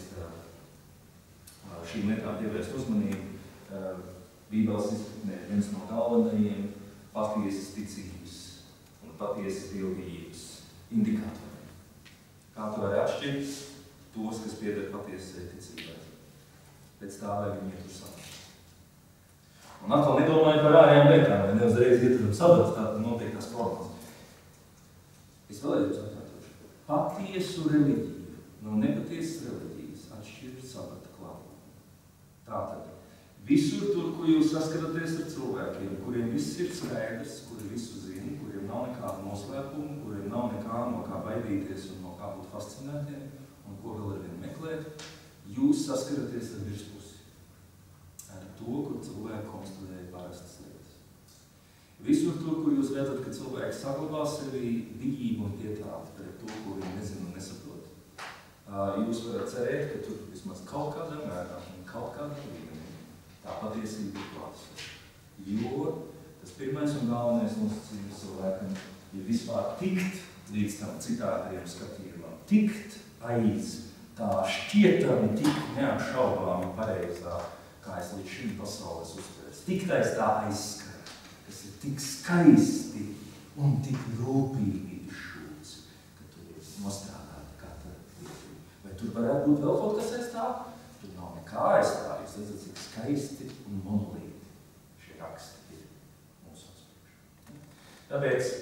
šīm lietām pievērst uzmanību, Bībeles izpratnē viens no galvenajiem patiesas ticības un patiesas dievbijības indikatoriem. Kā tu vari atšķirt tos, kas pieder patiesai ticībai? Pēc tā, vai viņi tur saprast. Un atkal nedomāju par ārējām lietām, vai neuzreiz ieturam sabats, tātad noteiktās formas. Es vēlējos atkārtošu. Patiesu reliģiju no nepatiesas reliģijas atšķir sabata klātbūtne. Tātad, visur tur, kur jūs saskaraties ar cilvēkiem, kuriem viss ir skaidrs, kuri visu zina, kuriem nav nekāda noslēpuma, kuriem nav nekā no kā baidīties un no kā būt fascinētiem, un ko vēl ar vienu meklēt, jūs saskaraties ar virspusi. Ar to, kur cilvēki konstruē parastas lietas. Visur tur, kur jūs redzat, ka cilvēki saglabā sevī bijību un pietāti pret to, ko viņi nezina un nesaprot. Jūs varat cerēt, ka tur vismaz kaut kādā mērā un kaut kādā līmenī tā patiesība ir klāts. Jo tas pirmais un galvenais nosacījums cilvēkam ir vispār tikt līdz tam citādiem skatījumam. Tikt aiz tā šķietami tik neapšaubāmi pareizā, kā es līdz šim pasaules uztveru. Tiktais tā aizskara, kas ir tik skaisti un tik rūpīgi izšūts, ka tur ir nostrādāta katra lieta. Vai tur varētu būt vēl kaut kas aiz tā? Tur nav nekā aiz tā, jūs redzat, cik skaisti un monolīti šie raksti ir mūsu atspriekšā. Tāpēc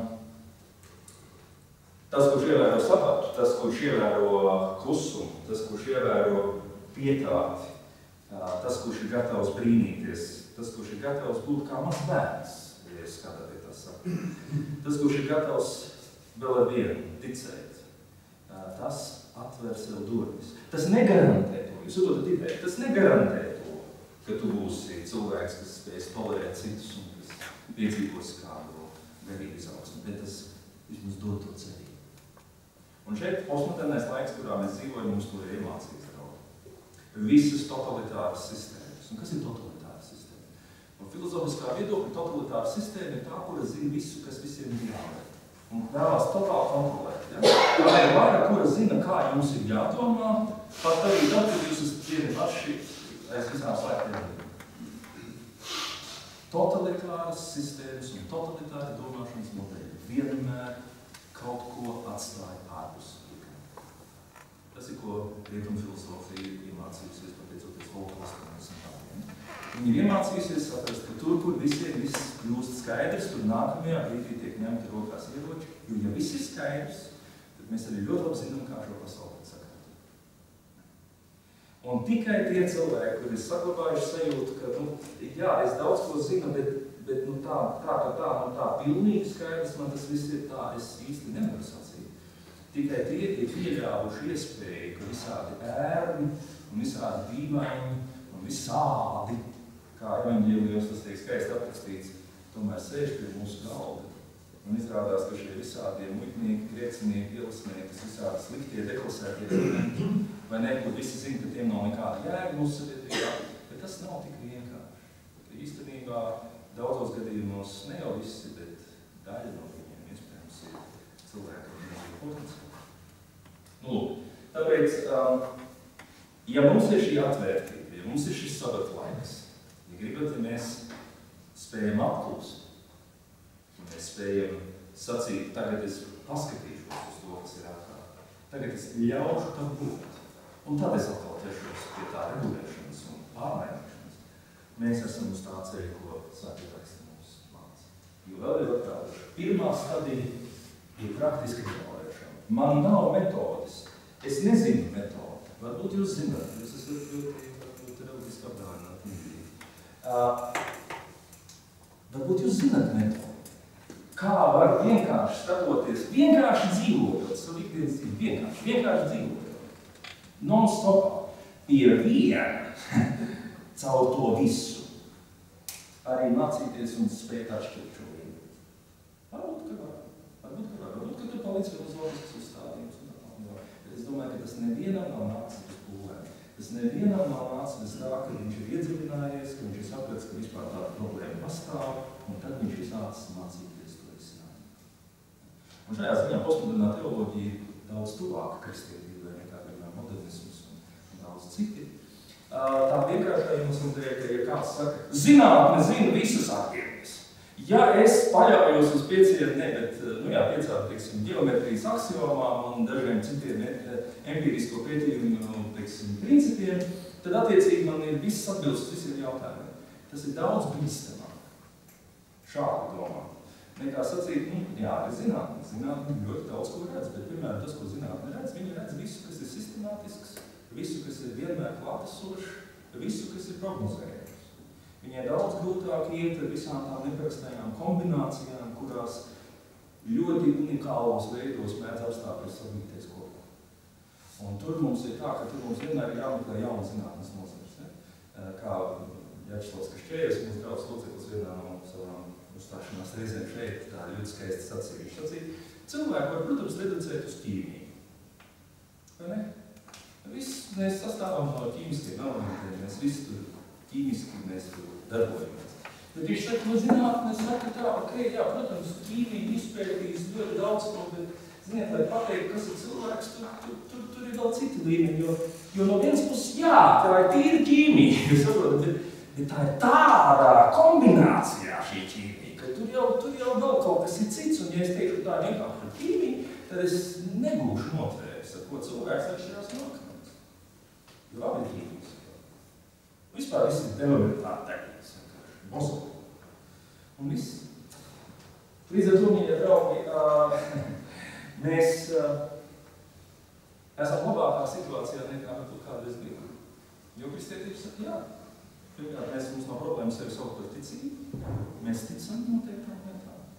tas, kurš ievēro sabatu, tas, kurš ievēro klusumu, tas, kurš ievēro pietāti, tas, kurš ir gatavs brīnīties, tas, kurš ir gatavs būt kā mazs bērns, ja skatāties tā saka. Tas, kurš ir gatavs vēl ar vienu ticēt, tas atver sev durvis. Tas negarantē to, jūs saprotat ideju, tas negarantē to, ka tu būsi cilvēks, kas spēs tolerēt citus un kas piedzīvos kādu garīgu izaugsmu, bet tas vismaz dod to cerību. Un šeit postmodernais laiks, kurā mēs dzīvojam, mums to ir iemācīts draudi. Visas totalitāras sistēmas. Un kas ir totalitāra sistēma? No filozofiskā viedokļa totalitāra sistēma ir tā, kura zina visu, kas visiem ir jāvērk. Un vēlās totāli kontrolēt. Ja? Tā ir vara, kura zina, kā jums ir jādomā, pat arī tad, kad jūs esat vieni paši aiz visām slēgtiem. Totalitāras sistēmas un totalitāra domāšanas modeļi vienmēr kaut ko atstāja ārpus. Tas ir, ko rietumu filosofija iemācījusies, pateicoties holokostam un tādiem. Viņi ir iemācījusies saprast, ka tur, kur visiem viss kļūst skaidrs, tur nākamajā brīdī tiek ņemti rokās ieroči, jo ja viss ir skaidrs, tad mēs arī ļoti labi zinām, kā šo pasauli sakārtot. Un tikai tie cilvēki, kuri ir saglabājuši sajūtu, ka, jā, es daudz ko zinu, bet tā pilnīgi skaidrs, man tas viss ir tā, es īsti nevaru sacīt. Tikai tie ir pieļāvuši iespēju, ka visādi ērni un visādi dīvaini un visādi, kā evaņģēlijos tas tiek skaisti aprakstīts, tomēr sēž pie mūsu galda. Un izrādās, ka šie visādie muitnieki, griecinieki, ielasnieki, kas visādi sliktie, deklasētie elementi, vai ne, kur visi zina, ka tiem nav nekāda jēga mūsu sabiedrībā, bet tas nav tik vienkārši. Īstenībā daudzos gadījumos ne jau visi, bet daļa no viņiem iespējams ir cilvēki, kas potenciāli. Lūk, tāpēc, ja mums ir šī atvērtība, ja mums ir šis sabata laiks, ja gribat, ja mēs spējam atklūst, ja mēs spējam sacīt, tagad es paskatīšos uz to, kas ir ārkārt, tagad es ļaušu tam būt, un tad es atkal ķeršos pie tā regulēšanas un pārmaiņošanas, mēs esam uz tā ceļa, ko Svētie raksti mums māca. Jo vēl ir atkārtoši, pirmā stadija ir praktiski regulēšana. Man nav metodes. Es nezinu metodi. Varbūt jūs zināt, jūs esat ļoti reliģiski apdāvināti. Varbūt jūs zināt metodi. Kā var vienkārši statoties, vienkārši dzīvojot, savu ikdienas dzīvi, vienkārši dzīvojot, non-stopā, pie viena, caur to visu, arī mācīties un spēt atšķirt šo vīnu. Varbūt, ka var. Varbūt, ka tur palīdz filozofiskas uzstādījums un tā. Bet es domāju, ka tas nevienam nav nācis bez pūlēm. Tas nevienam nav nācis bez tā, ka viņš ir iedziļinājies, ka viņš ir sapratis, ka vispār tāda problēma pastāv, un tad viņš ir sācis mācīties to risinājumu. Un šajā ziņā postmodernā teoloģija ir daudz tuvāka kristietībai nekā modernisms un daudz citi. Tā vienkāršā iemesla dēļ, ka, ja kāds saka, zinātne zina visas atbildības. Ja es paļaujos uz piecām, teiksim, ģeometrijas aksiomām un dažiem citiem empirisko pētījumu, teiksim, principiem, tad attiecīgi man ir viss atbilst visiem jautājumiem. Tas ir daudz bīstamāk. Šādi domā. Nekā sacīt, jā, ir zinātne. Zinātne ļoti daudz ko redz, bet piemēram tas, ko zinātne redz, viņi redz visu, kas ir sistemātisks, visu, kas ir vienmēr klātesošs, visu, kas ir prognozējams. Viņai daudz grūtāk iet ar visām tām neparastajām kombinācijām, kurās ļoti unikālos veidos mēdz apstāties sabiedrības kopā. Un tur mums ir tā, ka tur mums vienmēr ir jāmeklē jauna zinātnes nozares. Kā Jačslavs Kašķējas, mums draugs loceklis vienā no savām uzstāšanās reizēm šeit, tā ļoti skaisti sacīja. Viņš sacīja, cilvēki var, protams, reducēt uz ķīmiju. Vai ne? Viss mēs sastāvam no ķīmiskiem elementiem, mēs visi tur ķīmiski mēs tur darbojamies. Bet viņš saka, zinātne saka tā, jā, protams, ķīmija izpētīs ļoti daudz ko, bet, ziniet, lai pateikt, kas ir cilvēks, tur ir vēl citi līmeņi, jo no vienas puses, jā, tā ir tīra ķīmija, jūs saprotat, bet tā ir tādā kombinācijā šī ķīmija, ka tur jau vēl kaut kas ir cits, un ja es teikšu tā vienkārši par ķīmiju, tad es negūšu notvērts, ar ko cilvēks atšķirās no akmens. Jo abi ir ķīmijas. Vispār viss ir elementāri tehnikas, bozoli. Un viss. Līdz ar to, mīļie draugi, mēs esam labākā situācijā nekā varbūt kādreiz bijām. Jo kristietības saka, jā. Pirmkārt, mums nav problēma sevi saukt par ticību. Mēs ticam noteiktām lietām.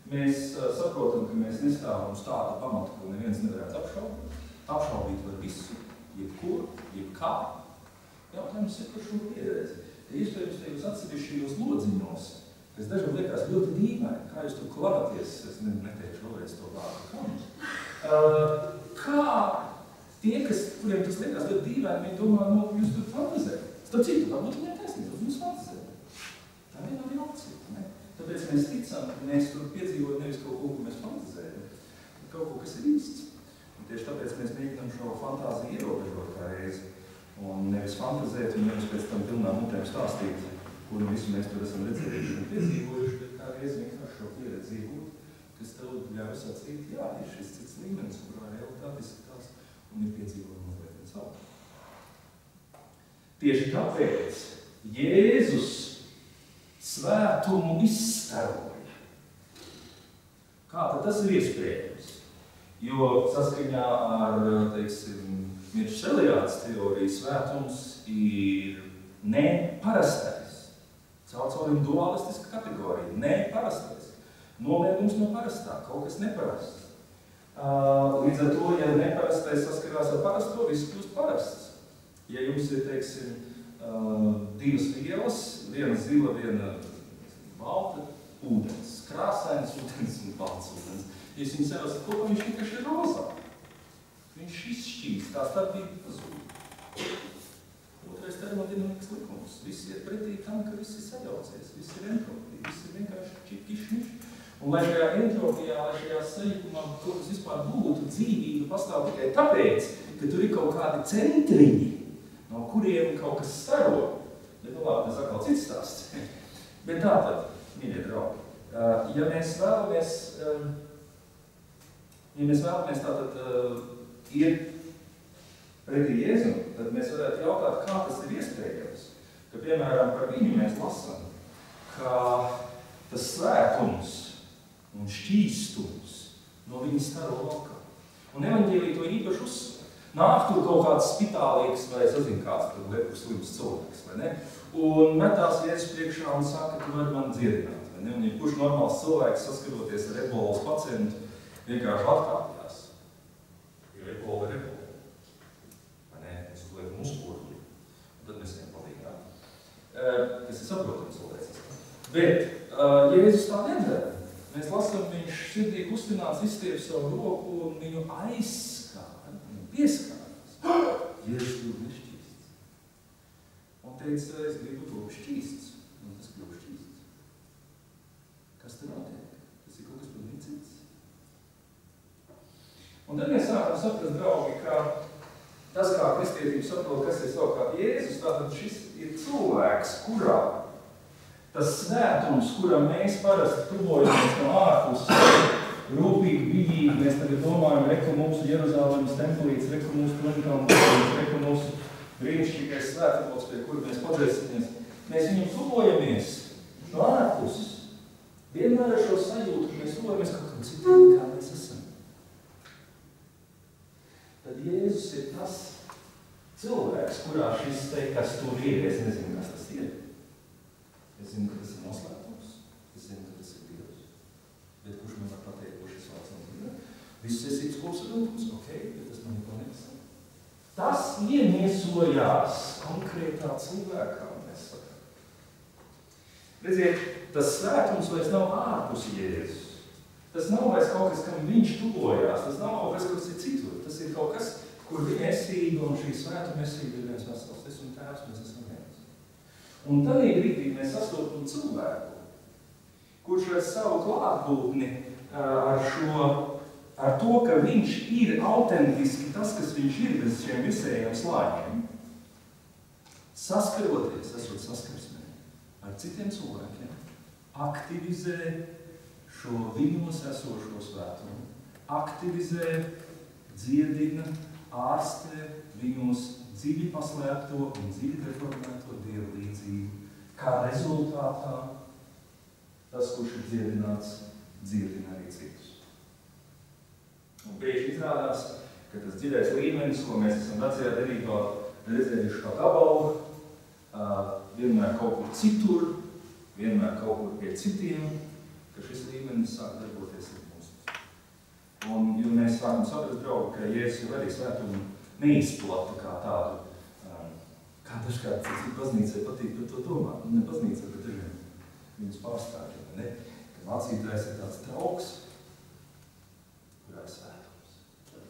mēs saprotam, ka mēs nestāvam uz tādu pamatu, ko neviens nevarētu apšaubīt. Apšaubīt var visu, jebkur, jebkā. Jautājums ir par šo pieredzi. Iespējams, tajos atsevišķajos lodziņos, kas dažiem liekas ļoti dīvaini, kā jūs tur klavaties, es neteikšu vēlreiz to vārdu. Kā tie, kuriem tas liekas ļoti dīvaini, viņi domā, jūs tur fantazē. Starp citu, varbūt viņiem taisnība, jūs fantazē. Tā viena arī opcija, ne? Tāpēc mēs ticam, ka mēs tur piedzīvojam nevis kaut ko, ko mēs fantazējam, bet kaut ko, kas ir īsts. Un tieši tāpēc mēs mēģinām šo fantāziju ierobežot kā reizi. Un nevis fantazēt un nevis pēc tam pilnām mutēm stāstīt, kuru visu mēs tur esam redzējuši un piedzīvojuši, bet kā reizi vienkārši šo pieredzi iegūt, kas tev ļauj sacīt, jā, ir šis cits līmenis, kurā realitāte izskatās un ir piedzīvojumi mazliet savu. Tieši tāpēc Jēzus svētumu izstaroja. Kā tad tas ir iespējams? Jo saskaņā ar, teiksim, Mirčs Eliāds teoriju svētums ir neparastais. Caurcaurim dualistiska kategorija. Neparastais. Noliegums no parastā. Kaut kas neparasts. Līdz ar to, ja neparastais saskarās ar parasto, viss kļūst parasts. Ja jums ir, teiksim, divas vielas, viena zila, viena balta, ūdens, krāsains ūdens un balts ūdens. Ja jūs viņu sev kopā, viņš vienkārši ir rozā. Viņš izšķīst, tā starpība pazūd. Otrais termodinamikas likums. Viss ir pretī tam, ka viss ir sajaucies, viss ir entropija, viss ir vienkārši kišmiš. Un lai šajā entropijā, lai šajā sajūkumā kaut kas vispār būtu, dzīvība pastāv tikai tāpēc, ka tur ir kaut kādi centriņi, no kuriem kaut kas staro. Bet labi, tas atkal cits stāsts. Bet tātad, mīļie draugi, ja mēs vēlamies tātad iet pretī Jēzum, tad mēs varētu jautāt, kā tas ir iespējams. Ka, piemēram, par viņu mēs lasām, ka tas svētums un šķīstums no viņa staro laukā. Un evaņģēlija to īpaši uzsver. Nāk tur kaut kāds spitālīgs vai sazin kāds tur lepus slims cilvēks, vai ne? Un metās Jēzus priekšā un saka, tu vari man dziedināt, vai ne? Un ja kurš normāls cilvēks saskaroties ar ebolas pacientu, vienkārši atkāpjās. Jo ebola ir ebola. Vai ne? Mēs uzliekam uzkurļu. Un tad mēs viņam palīgām. Tas ir saprotams cilvēks. Bet Jēzus tā nedara. Mēs lasām, viņš sirdī kustināts, izstiep savu roku un viņu aizskāra, viņu pieskārās. Jēzus kļuva nešķīsts. Un teica, es gribu to šķīsts. Un tas kļuva šķīsts. Kas te notiek? Tas ir kaut kas pilnīgi cits. Un tad mēs sākam saprast, draugi, ka tas, kā kristietība saprot, kas ir savukārt Jēzus, tātad šis ir cilvēks, kurā tas svētums, kuram mēs parasti tuvojamies no ārpuses, rūpīgi, bijīgi, mēs tagad domājam, reku mūsu Jeruzālemes templītes, reku mūsu Toņkalns, reku mūsu brīnišķīgais svētavots, pie kura mēs padresimies. Mēs viņam tuvojamies no ārpuses. Vienmēr ar šo sajūtu, ka mēs tuvojamies kaut kam citam, kā mēs esam. Tad Jēzus ir tas cilvēks, kurā šis te, kas tur ir, es nezinu, kas tas ir. Es zinu, ka tas ir noslēpums, es zinu, ka tas ir Dievs. Bet kurš man var pateikt, ko šis vārds nozīmē? Viss esīts kopsavilkums, ok, bet tas man neko nesaka. Tas iemiesojās konkrētā cilvēkā, mēs sakām. Redziet, tas svētums vairs nav ārpus Jēzus. Tas nav vairs kaut kas, kam viņš tuvojās, tas nav kaut kas, kas ir citur. Tas ir kaut kas, kur viņa esība un šī svētuma esība ir viens vesels. Es un tēvs, mēs esam viens. Un tādā brīdī mēs sastopam cilvēku, kurš ar savu klātbūtni, ar to, ka viņš ir autentiski tas, kas viņš ir bez šiem visējiem slāņiem, saskaroties, esot saskarsmē ar citiem cilvēkiem, aktivizē šo viņos esošo svētumu, aktivizē, dziedina, ārstē viņos dziļi paslēpto un dziļi deformēto Dievu līdzību. Kā rezultātā tas, kurš ir dziedināts, dziedina arī citus. Un bieži izrādās, ka tas dziļais līmenis, ko mēs esam vecajā derībā redzējuši kā gabalu, vienmēr kaut kur citur, vienmēr kaut kur pie citiem, ka šis līmenis sāk darboties ar mūsu. Un, jo mēs sākam saprast, draugi, ka Jēzus jau arī svētumu neizplata kā tādu, kā dažkārt baznīcai patīk par to domāt. Ne baznīcai, bet ir viņus pārstāvjiem, ne? Ka mācītājs ir tāds trauks, kurā ir svētums.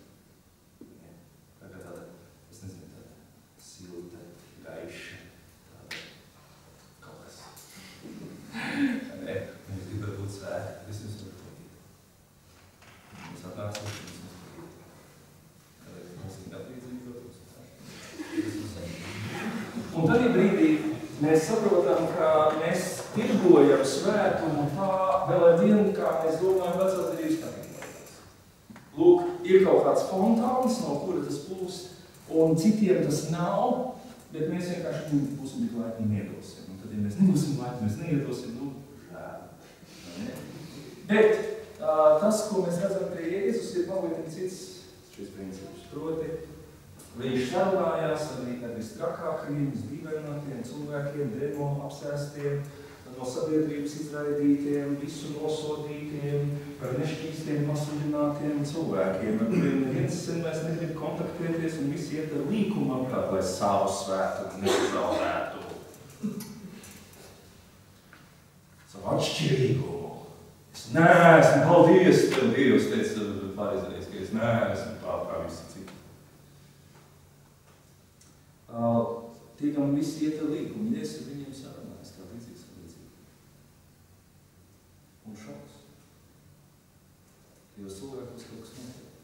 Tā kā tāda, es nezinu, tāda silta, gaiša, tāda kaut kas. Ne, mēs gribētu būt svēti, es jums varu palīdīt. Mēs atnācam, es jums palīdīt. Kādēļ mums ir atlīdzīgi, protams. Un tad brīdī mēs saprotam, ka mēs tirgojam svētumu tā vēl ar vienu, kā mēs domājam vecās derības kategorijās. Lūk, ir kaut kāds fontāns, no kura tas plūst, un citiem tas nav, bet mēs vienkārši būsim tik laipni iedosim. Un tad, ja mēs nebūsim laipni, mēs neiedosim, žēl. Bet tas, ko mēs redzam pie Jēzus, ir pavisam cits šis princips. Proti, viņš sarunājās arī ar visstrakākajiem, visdīvainākajiem cilvēkiem, demonu apsēstiem, no sabiedrības izraidītiem, visu nosodītiem, par nešķīstiem pasludinātiem cilvēkiem, ar kuriem neviens sen vairs negrib kontaktēties un visi iet ar līkumu apkārt, lai savu svētumu nezaudētu. Savu atšķirīgumu. Es neesmu, paldies tev, Dievs, teica farizējs, ka es neesmu tā kā visi citi. Tiekam visi iet ar līkumu, Jēzus ar viņiem sarunājas, kā līdzīgs un līdzīgi. Un šoks. Jo cilvēkos kaut kas notiek.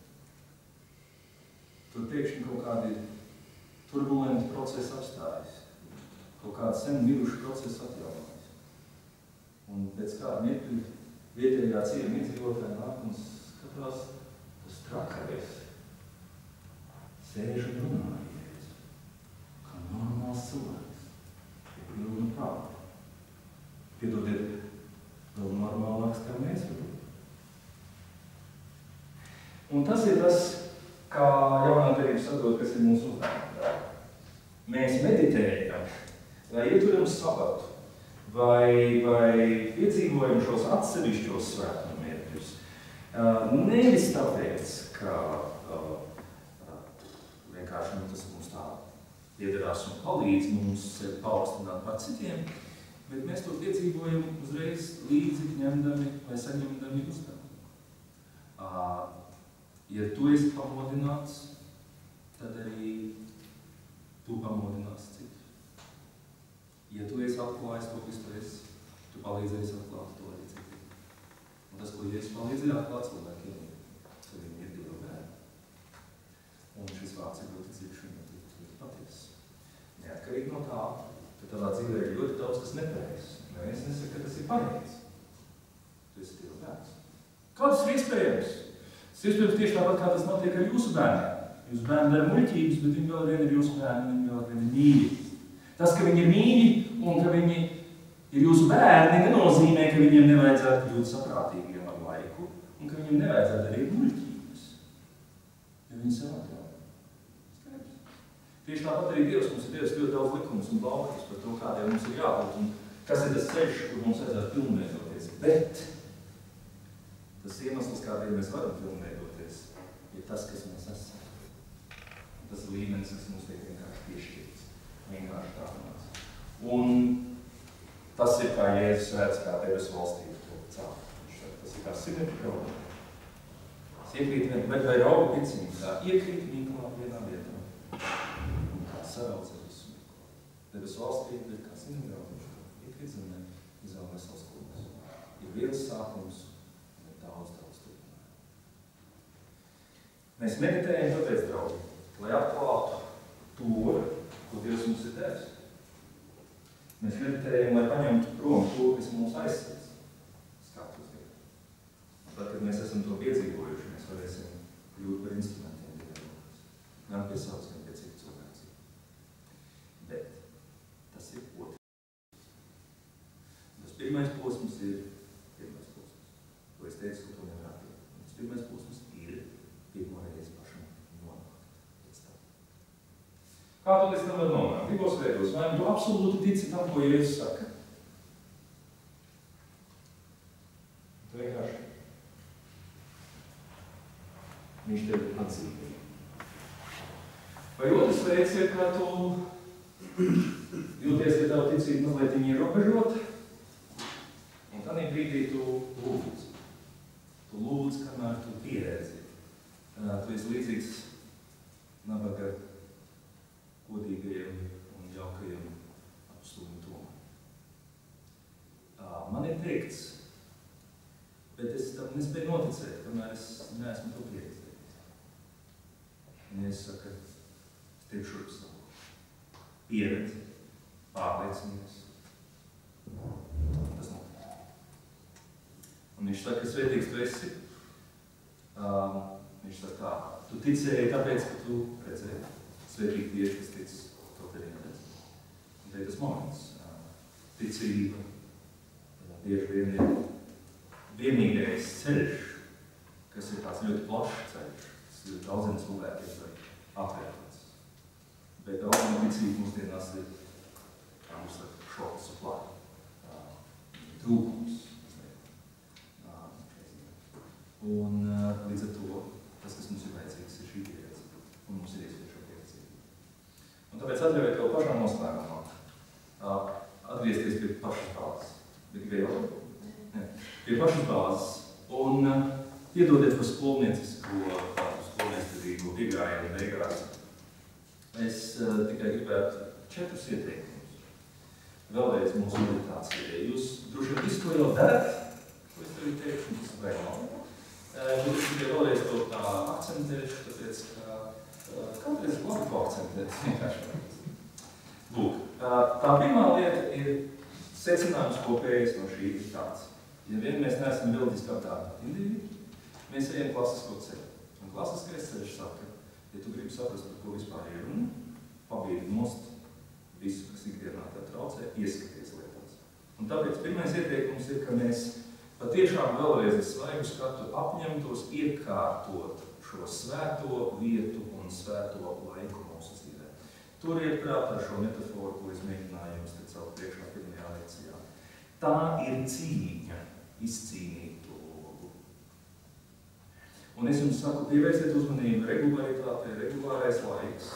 Tur pēkšņi kaut kādi turbulenti procesi apstājas. Kaut kādi sen miruši procesi atjaunājas. Un pēc kāda mirkļa vietējā ciema iedzīvotāja nāk un skatās uz trakavės. Sēž un runāja. Normāls cilvēks, ir pilna prāta. Piedodiet, vēl normālāks, kā mēs varam. Un tas ir tas, kā jaunā derība saprot, kas ir mūsu uzdevums. Mēs meditējam, vai ieturam sabatu, vai piedzīvojam šos atsevišķos svētuma mērķus. Nevis tāpēc, ka vienkārši tas mums tā iedarās un palīdz mums sevi paaugstināt par citiem, bet mēs to piedzīvojam uzreiz līdzi ņemdami vai saņemdami uzdevumu. Ja tu esi pamodināts, tad arī tu pamodināsi citu. Ja tu esi atklājis to, kas tu esi, tu palīdzēsi atklāt to arī citiem. Un tas, ko Jēzus palīdzēja atklāt cilvēkiem, ka viņi ir Dieva bērni. Un šis vārds ir ļoti dziļš un ļoti patiess. Neatkarīgi no tā, ka tavā dzīvē ir ļoti daudz, kas nepareiz. Neviens nesaka, ka tas ir pareiz. Tu esi Dieva bērns. Kā tas ir iespējams? Tas iespējams tieši tāpat, kā tas notiek ar jūsu bērniem. Jūsu bērni dara muļķības, bet viņi vēl vien ir jūsu bērni, viņi vēl vien ir mīļi. Tas, ka viņi ir mīļi un ka viņi ir jūsu bērni, nenozīmē, ka viņiem nevajadzētu kļūt saprātīgiem ar laiku un ka viņiem nevajadzētu darīt muļķības. Ja viņi sev atļauj. Tieši tāpat arī Dievs mums ir Dievs ļoti daudz likumus un baumas par to, kādiem mums ir jābūt un kas ir tas ceļš, kur mums vajadzētu pilnveidoties. Bet tas iemesls, kādiem mēs varam pilnveidoties, ir tas, kas mēs esam. Tas ir līmenis, kas mums tiek vienkārši piešķirts. Vienkārši tāpēc. Un tas ir kā Jēzus redz, kā debesu valstība to cēl. Tas ir kā simetri rauga. Tas iekrīt, vai rauga picīgi, tā iekrīt mīklā vienā vietā. Un kā sarauc ar visu mīklā. Debesu valstība ir kā simetri rauga. Iekrīt zemē, izaug vesels koks. Ir viens sākums un ir daudz turpinājumu. Mēs meditējam tāpēc, draugi, lai atklātu to, ko Dievs mums ir devis. Mēs meditējam, lai paņemtu prom to, kas mums aizsniedz. Skatu uz Dievu. Un tad, kad mēs esam to piedzīvojuši, mēs varēsim kļūt par instrumentiem Dievam. Gan pie savas, gan pie citu cilvēku. Bet tas ir otrs. Tas pirmais posms ir pirmais posms. To es teicu, ka to nevarētu būt. Tas pirmais posms ir pirmo reizi pašam nonākt līdz tam. Kā tu līdz tam var nonākt? Divos veidos. Vai tu absolūti tici tam, ko Jēzus saka? viņš tevi atzīmē. Vai otrs veids ir, kā tu jūties, ka tavu ticību mazliet viņi ierobežot, un tādā brīdī tu lūdz. Tu lūdz, kamēr tu pieredzi. Tu esi līdzīgs nabaga godīgajiem un jaukajiem apustulim Tomam. Man ir teikts, bet es tam nespēju noticēt, kamēr es neesmu to pieredzējis. Un es saku, es tiek šurp savu. Pieredzi, pārliecinies. Tas notiek. Un viņš saka, svētīgs tu esi. Viņš saka tā, tu ticēji tāpēc, ka tu redzēji. Svētīgi tieši, kas tic, to tevi neredz. Un te ir tas moments. Ticība bieži vien ir vienīgais ceļš, kas ir tāds ļoti plašs ceļš. Tas ir daudziem cilvēkiem var atvērties. Bet daudziem ticība mūsdienās ir, kā mums saka, short supply. Trūkums. Un līdz ar to tas, kas mums ir vajadzīgs, ir šī pieredze. Un mums ir iespēja šo pieredzību. Un tāpēc atļaujiet tev pašā noslēgumā atgriezties pie pašas bāzes. Bet tikai jau? Pie pašas bāzes. Un iedodiet par skolniecisko iegājienu beigās. Es tikai gribētu 4 ieteikumus. Vēlreiz mūsu meditācijai. Jūs droši vien visu to jau darat, ko es tev teikšu, un tas ir vēl. Bet es tikai vēlreiz to tā akcentēšu, tāpēc, ka kādreiz ir labi akcentēt, vienkārši. Lūk, tā pirmā lieta ir secinājums kopējais no šī ir tāds. Ja vien mēs neesam bildiski kā tādi individi, mēs ejam klasisko ceļu. Un klasiskais ceļš saka, ja tu gribi saprast, par ko vispār ir runa, pabīdi nost visu, kas ikdienā tev traucē, ieskaties lietās. Un tāpēc pirmais ieteikums ir, ka mēs patiešām vēlreiz ar svaigu skatu apņemtos iekārtot šo svēto vietu un svēto laiku mūsu dzīvē. Turiet prātā šo metaforu, ko es mēģināju jums te celt priekšā pirmajā lekcijā. Tā ir cīņa izcīnīt to logu. Un es jums saku, pievērsiet uzmanību regularitātei, regulārais laiks.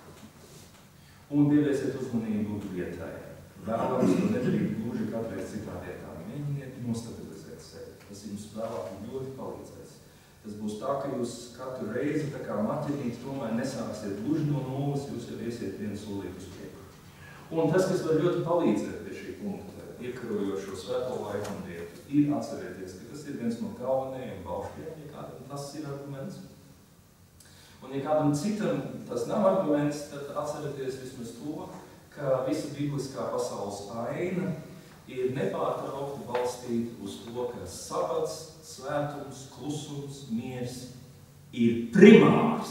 Un pievērsiet uzmanību vietai. Vēlams to nedarīt gluži katreiz citā vietā. Mēģiniet nostabilizēt sevi. Tas jums vēlāk ļoti palīdzēs. Tas būs tā, ka jūs katru reizi tā kā maķinīt tomēr nesāksiet gluži no nulles, jūs jau iesiet vienu solīti uz priekšu. Un tas, kas var ļoti palīdzēt pie šī punkta, iekarojot šo svēto laiku un vietu, ir atcerēties, ka tas ir viens no galvenajiem baušļiem, ja kādam tas ir arguments. Un ja kādam citam tas nav arguments, tad atcerieties vismaz to, ka visa bibliskā pasaules aina ir nepārtraukti balstīta uz to, ka sabats, svētums, klusums, miers ir primārs.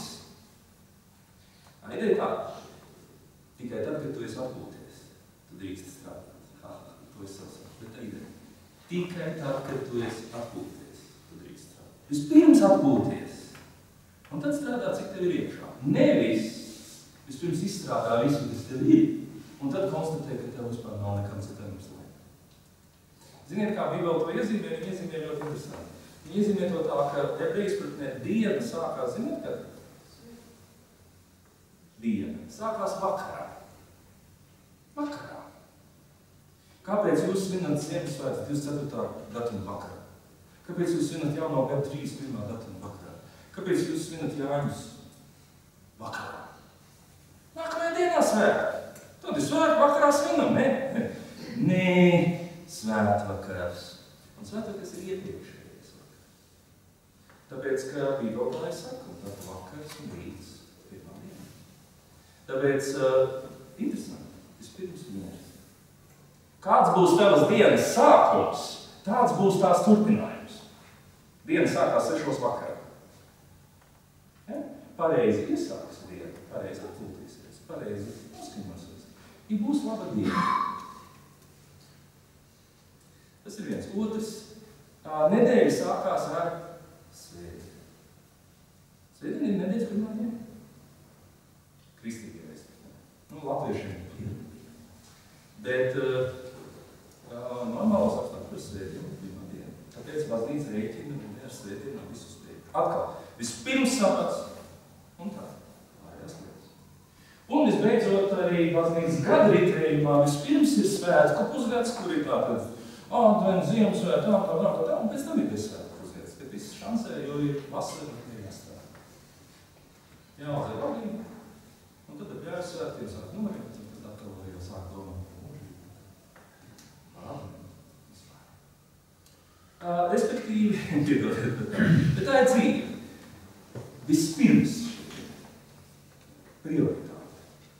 Ideja tā, tikai tad, kad tu esi atpūties, tu drīksti strādāt. To es saprotu, bet tā ideja. Tikai tad, kad tu esi atpūties, tu drīksti strādāt. Vispirms atpūties, un tad strādā, cik tev ir iekšā. Nevis vispirms izstrādā visu, kas tev ir, un tad konstatē, ka tev vispār nav nekam citam jums laika. Ziniet, kā Bībele to iezīmē, viņi iezīmē ļoti interesanti. Viņi iezīmē to tā, ka ebreju izpratnē diena sākās, ziniet, kad? Diena sākās vakarā. Vakarā. Kāpēc jūs svinat Ziemassvētku 24. datuma vakarā? Kāpēc jūs svinat jauno gadu 31. datuma vakarā? Kāpēc jūs svinat Jāņus vakarā? Nākamajā dienā svētki. Tad ir svētki vakarā svinam, ne? Nē, svētvakars. Un svētvakars ir iepriekšējais vakars. Tāpēc, ka Bībelē saka, un tad vakars un rīts pirmā diena. Tāpēc, interesanti, vispirms miers. Kāds būs tavas dienas sākums, tāds būs tās turpinājums. Diena sākās 6 vakarā. Ja? Pareizi iesāks dienu, pareizi atpūtīsies, pareizi uzskaņosies. Ja būs laba diena. Tas ir viens. Otrs, nedēļa sākās ar svētdienu. Svētdiena ir nedēļas pirmā diena. Kristīgie respektīvi. Latviešiem ir pirmā. Bet normālos apstākļos svētdiena ir pirmā diena. Tāpēc baznīca rēķina ar svētdienu visus priekšu. Atkal, Vispirms sabats, un tā, pārējās lietas. Un visbeidzot arī baznīcas gada ritējumā vispirms ir svētku pusgads, kur ir tātad advents, Ziemassvētku, tā, un pēc tam ir svētku pusgads, kad viss šansē, jo ir vasara, ir jāstrādā. Jāuzē vagīgi, un tad ar Jāņu svētkiem sāk noriet, un tad atkal jau sāk domāt par mūžību. Respektīvi, bet tā ir dzīve. Vispirms prioritāte.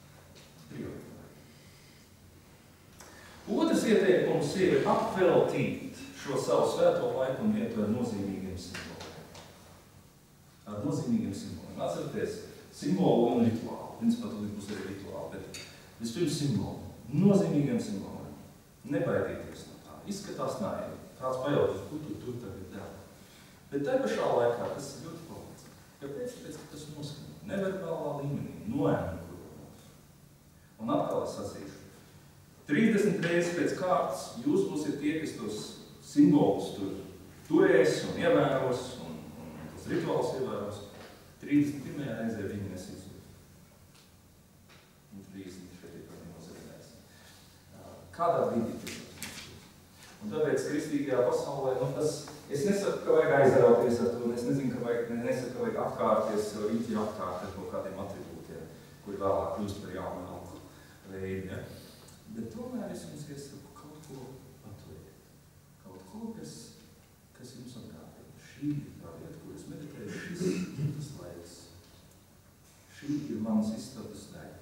Otrs ieteikums ir apveltīt šo savu svēto laiku un vietu ar nozīmīgiem simboliem. Ar nozīmīgiem simboliem. Atcerieties, simbolu un rituālu. Principā tur būs arī rituāli, bet vispirms simboli. Nozīmīgiem simboliem. Nebaidīties no tā. Izskatās naivi. Kāds pajautās, ko tu tur tagad dari. Bet tai pašā laikā tas ir ļoti palīdzīgi. Kāpēc? Tāpēc, ka tas noskan neverbālā līmenī, noēmkuro mūs. Un atkal es sacīšu. 30 reizes pēc kārtas jūs būsiet tie, kas tos simbolus turēs un ievēros un tos rituālus ievēros. 31. reizē viņi nesīs jūs. Un 34. par viņu uzredzēs. Kādā brīdī tas? Un tāpēc kristīgajā pasaulē, es nesaku, ka vajag aizrauties ar to, es nezinu, ka vajag apkārties, rīķi apkārt ar kaut kādiem atribūtiem, kuri vēlāk kļūst par jaunu alku veidu, ja? Bet tomēr es jums iesaku kaut ko atliekt. Kaut ko, kas jums atgādina. Šī ir tā vieta, kur es meditēju, šis ir tas laiks. Šī ir manas istabas daļa,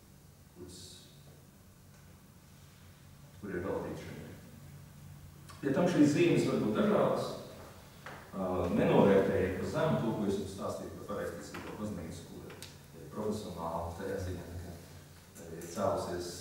kur ir veltīta šeit. Pie tam šīs zīmes var būt dažādas. Nenovērtējiet par zemu to, ko es jums stāstīju par pareizticīgo baznīcu, kur ir profesionāli tajā ziņā, ka ir cēlusies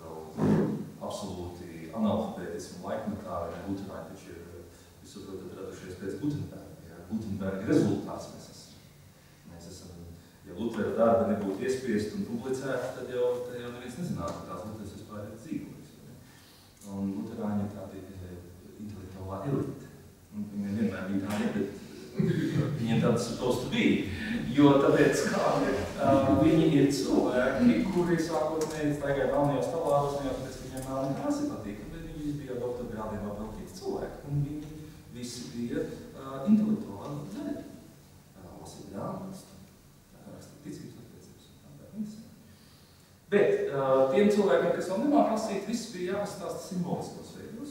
absolūti analfabētismu laikmetā, vai ne Luterāņi taču ir visur radušies pēc Gutenberga. Ja Gutenberga rezultāts mēs esam. Ja Lutera darba nebūtu iespiest un publicēt, tad jau neviens nezinātu, ka tās Luteras vispār ir dzīvojas. Un Luterāņi ir tādi intelektuālā elite. Viņiem vienmēr bija tādi, bet viņiem tādas supposed to be. Jo tāpēc viņi ir cilvēki, kuri sākotnēji staigāja melnajos talāros, tāpēc viņiem melni krasi patīk, bet viņi visi bija doktorgrādiem apveltīti cilvēki. Un viņi visi bija intelektuāli dziļi. Lasīt grāmatas, rakstīt ticības attiecības un tādā interesē. Bet tiem cilvēkiem, kas vēl nemāk lasīt, viss bija jāpastāsta simboliskos veidos.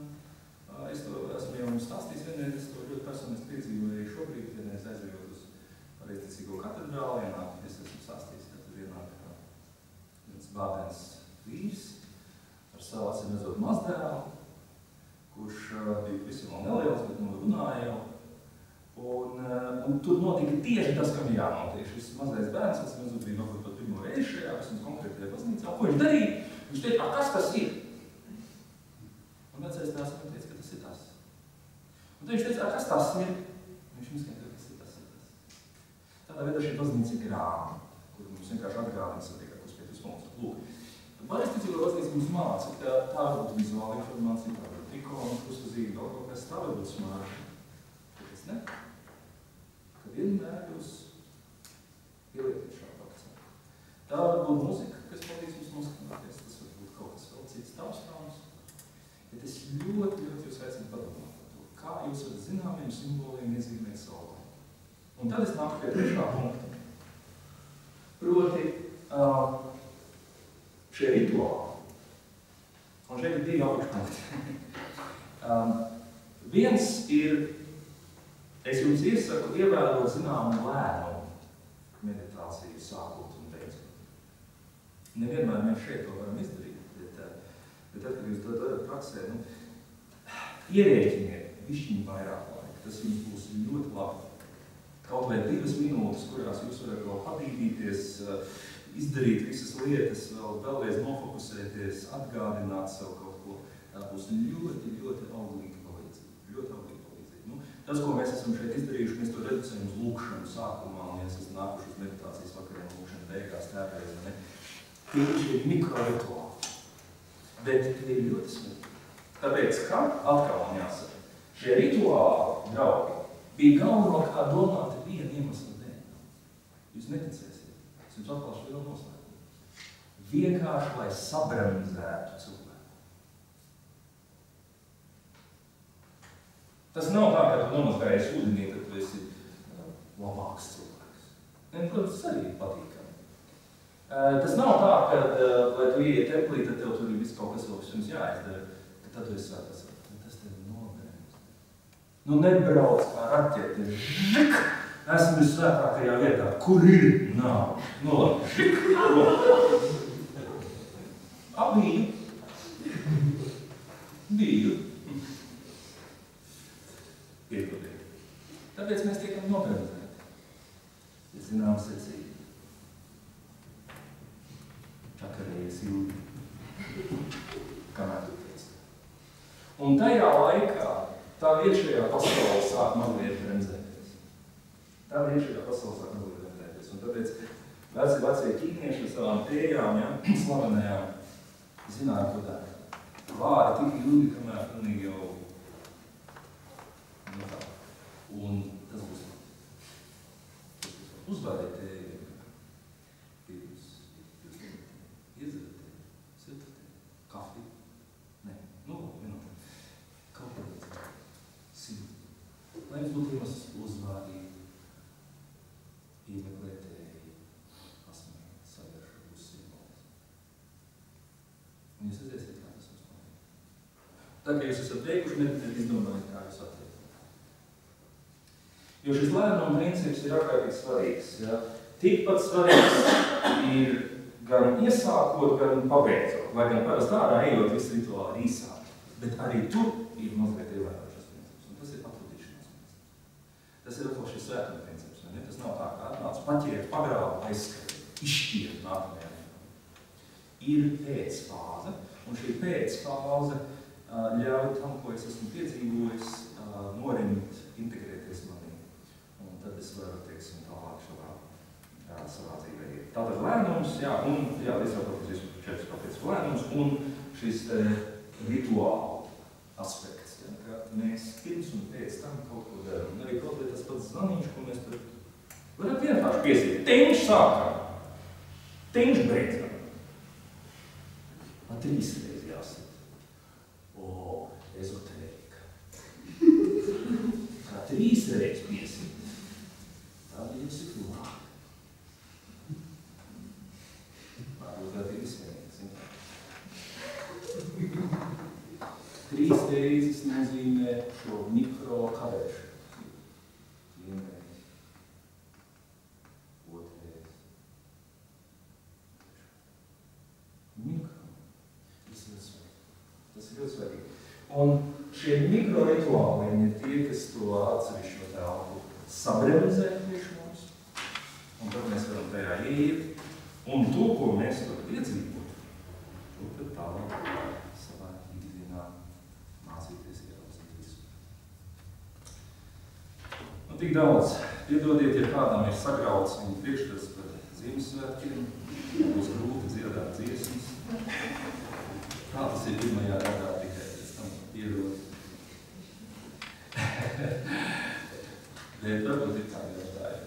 Es to esmu jau jums stāstījis vienreiz, es to ļoti personiski piedzīvoju šobrīd, vienreiz aizejot uz pareizticīgo katedrāli, es esmu stāstījis, ka tur ienāk viens bādens vīrs ar savu acīm redzot mazdēlu, kurš bija visam vēl neliels, bet runāja jau. Un tur notika tieši tas, kam jānotiek. Šis mazais bērns, acīm redzot, bija varbūt pat pirmo reizi šajā visam konkrētajā baznīcā. Ko viņš darīja? Viņš teica, kas tas ir? Un vecais tās man teica, ka tas ir tas. Un tad viņš teica, kas tas ir? Viņš mums skaidroja, kas ir tas. Tādā veidā šī baznīca ir grāma, kur mums vienkārši atgādina satīkākos pie mums. Lūk, pareizticīgo baznīca mums māca, ka tā var būt vizuāla informācija, tā var būt ikona, krustazīme, vēl kaut kas, tā var būt smārša. Tāpēc ne? Ka vienmēr jūs ielietiet šādu akcentu. Tā var būt muzika, kas palīdz mums noskatīties, tas var būt kaut kas vēl cits taustāms. Bet es ļoti jūs aicinu padomāt par to, kā jūs ar zināmiem simboliem iezīmēt savu laiku. Un tad es nāku pie trešā punkta. Proti, šie rituāli. Un šeit ir divi apakšpunkti. Viens ir, es jums iesaku ievērot zināmu lēmumu meditāciju sākot un beidzot. Nevienmēr mēs šeit to varam izdarīt. Bet tad, kad jūs to darat praksē, ierēķiniet višķiņu vairāk laika. Tas jums būs ļoti labi. Kaut vai 2 minūtes, kurās jūs varat vēl pabīdīties, izdarīt visas lietas, vēlreiz nofokusēties, atgādināt sev kaut ko. Tā būs ļoti, ļoti auglīgi palīdzība. Ļoti auglīgi palīdzība. Tas, ko mēs esam šeit izdarījuši, mēs to reducējam uz lūkšanu sākumā, un ja es esmu nākuši uz meditācijas vakariem, lūkšanu beigās, tēpēs, ne? Tie ir šie mikrorituāli. Bet tie ir ļoti smagi. Tāpēc, ka, atkal man jāsaka, šie rituāli, draugi, bija galvenokārt domāti viena iemesla dēļ. Jūs neticēsiet. Es jums atklāšu vienu noslēgumu. Vienkārši, lai sabremzētu cilvēku. Tas nav tā, ka tu nomazgājies ūdenī, tad tu esi labāks cilvēks. Ne, protams, tas arī patīkami. Tas nav tā, ka, lai tu ieiet templī, tad tev tur ir viss kaut kas vēl, kas jums jāizdara, ka tad tu esi svētās. Tas tev nobremz. Nu, nebrauc kā raķeti. Esmu visvētākajā vietā. Kur ir? Nav. Nu, labi. Biju. Piedodiet. Tāpēc mēs tiekam nobremzēti. Es zinām secību. Čakarējies ilgi. Kamēr tu tiec. Un tajā laikā tā iekšējā pasaule sāk mazliet bremzēties. Un tāpēc vecie ķīnieši ar savām tējām, ja, slavenajām, zināja, ko dara. Vāri tik ilgi, kamēr pilnīgi jau nu tā. Un tas būs uzvārēt tēju. Jūs iedzerat tēju, siltat tēju, kafiju. Nē, nu, vienot. Kaut kā simt. Lai jums būtu iemesls uzvārīt, iemeklēt tēju, pasmēt, sagaršu, uzsimbolis. Un jūs redzēsiet, kā tas jums notiek. Tā kā jūs esat veikuši, meditēt izdomājot, kā jūs attiekt. Jo šis lēnuma princips ir ārkārtīgi svarīgs. Ja? Tikpat svarīgs ir gan iesākot, gan pabeidzot. Lai gan parasti ārā ejot, viss rituāli ir īsāk. Bet arī tur ir mazliet ievērāšas princips. Un tas ir atrudīšanās princips. Tas ir atkal šis svētuma princips. Ne? Tas nav tā, kā atnāc paķēt, pagrāvu, aizskatīt, izšķiet nākamajā. Ir pēcfāze, un šī pēcfāze ļauj tam, ko es esmu piedzīvojis, norimt, integrēties manī. Un tad es varu, teiksim, tālāk savā dzīvē iet. Tātad lēnums, jā, un, jā, es jau kaut kas 4 kāpēc lēnums, un šis rituāla aspekts, ja, ka mēs pirms un pēc tam kaut ko daram. Un arī kaut vai tas pats zvaniņš, ko mēs tur varam vienkārši piesīt. Teņš sākam, teņš beidzam. 3 reiz jāsit. O, ezotērika. Kā 3 reiz piesīt. Tad jūs ir klāt. Varbūt vēl ir izskanīgs. 3 reizes nozīmē šo mikro kavēšanu. 1 reiz. 2 reiz. Mikro. Tas ir ļoti svarīgi. Un šie mikrorituāli ir tie, kas to atsevišķo telpu sabremzē priekš mums. Un tad mēs varam tajā ieiet. Un to, ko mēs tur piedzīvot, to tad tālāk savā ikdienā mācīties ieraudzīt visu. Un tik daudz. Piedodiet, ja kādam ir sagrauts viņa priekšstats par Ziemassvētkiem, būs grūti dziedāt dziesmas. Tā tas ir pirmajā gadā tikai, pēc tam piedod. Bet varbūt ir kādi jautājumi.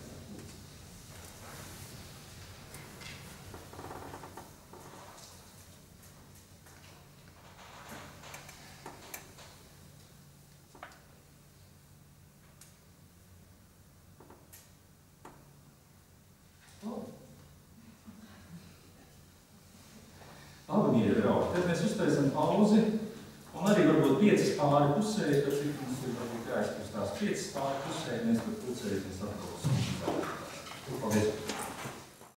Labi, mīļie draugi, tad mēs uztaisam pauzi, un arī varbūt 5 pāri pusē, tad cik mums ir varbūt jāizpustās 5 pāri pusē, mēs tur pulcējamies atkal. Paldies!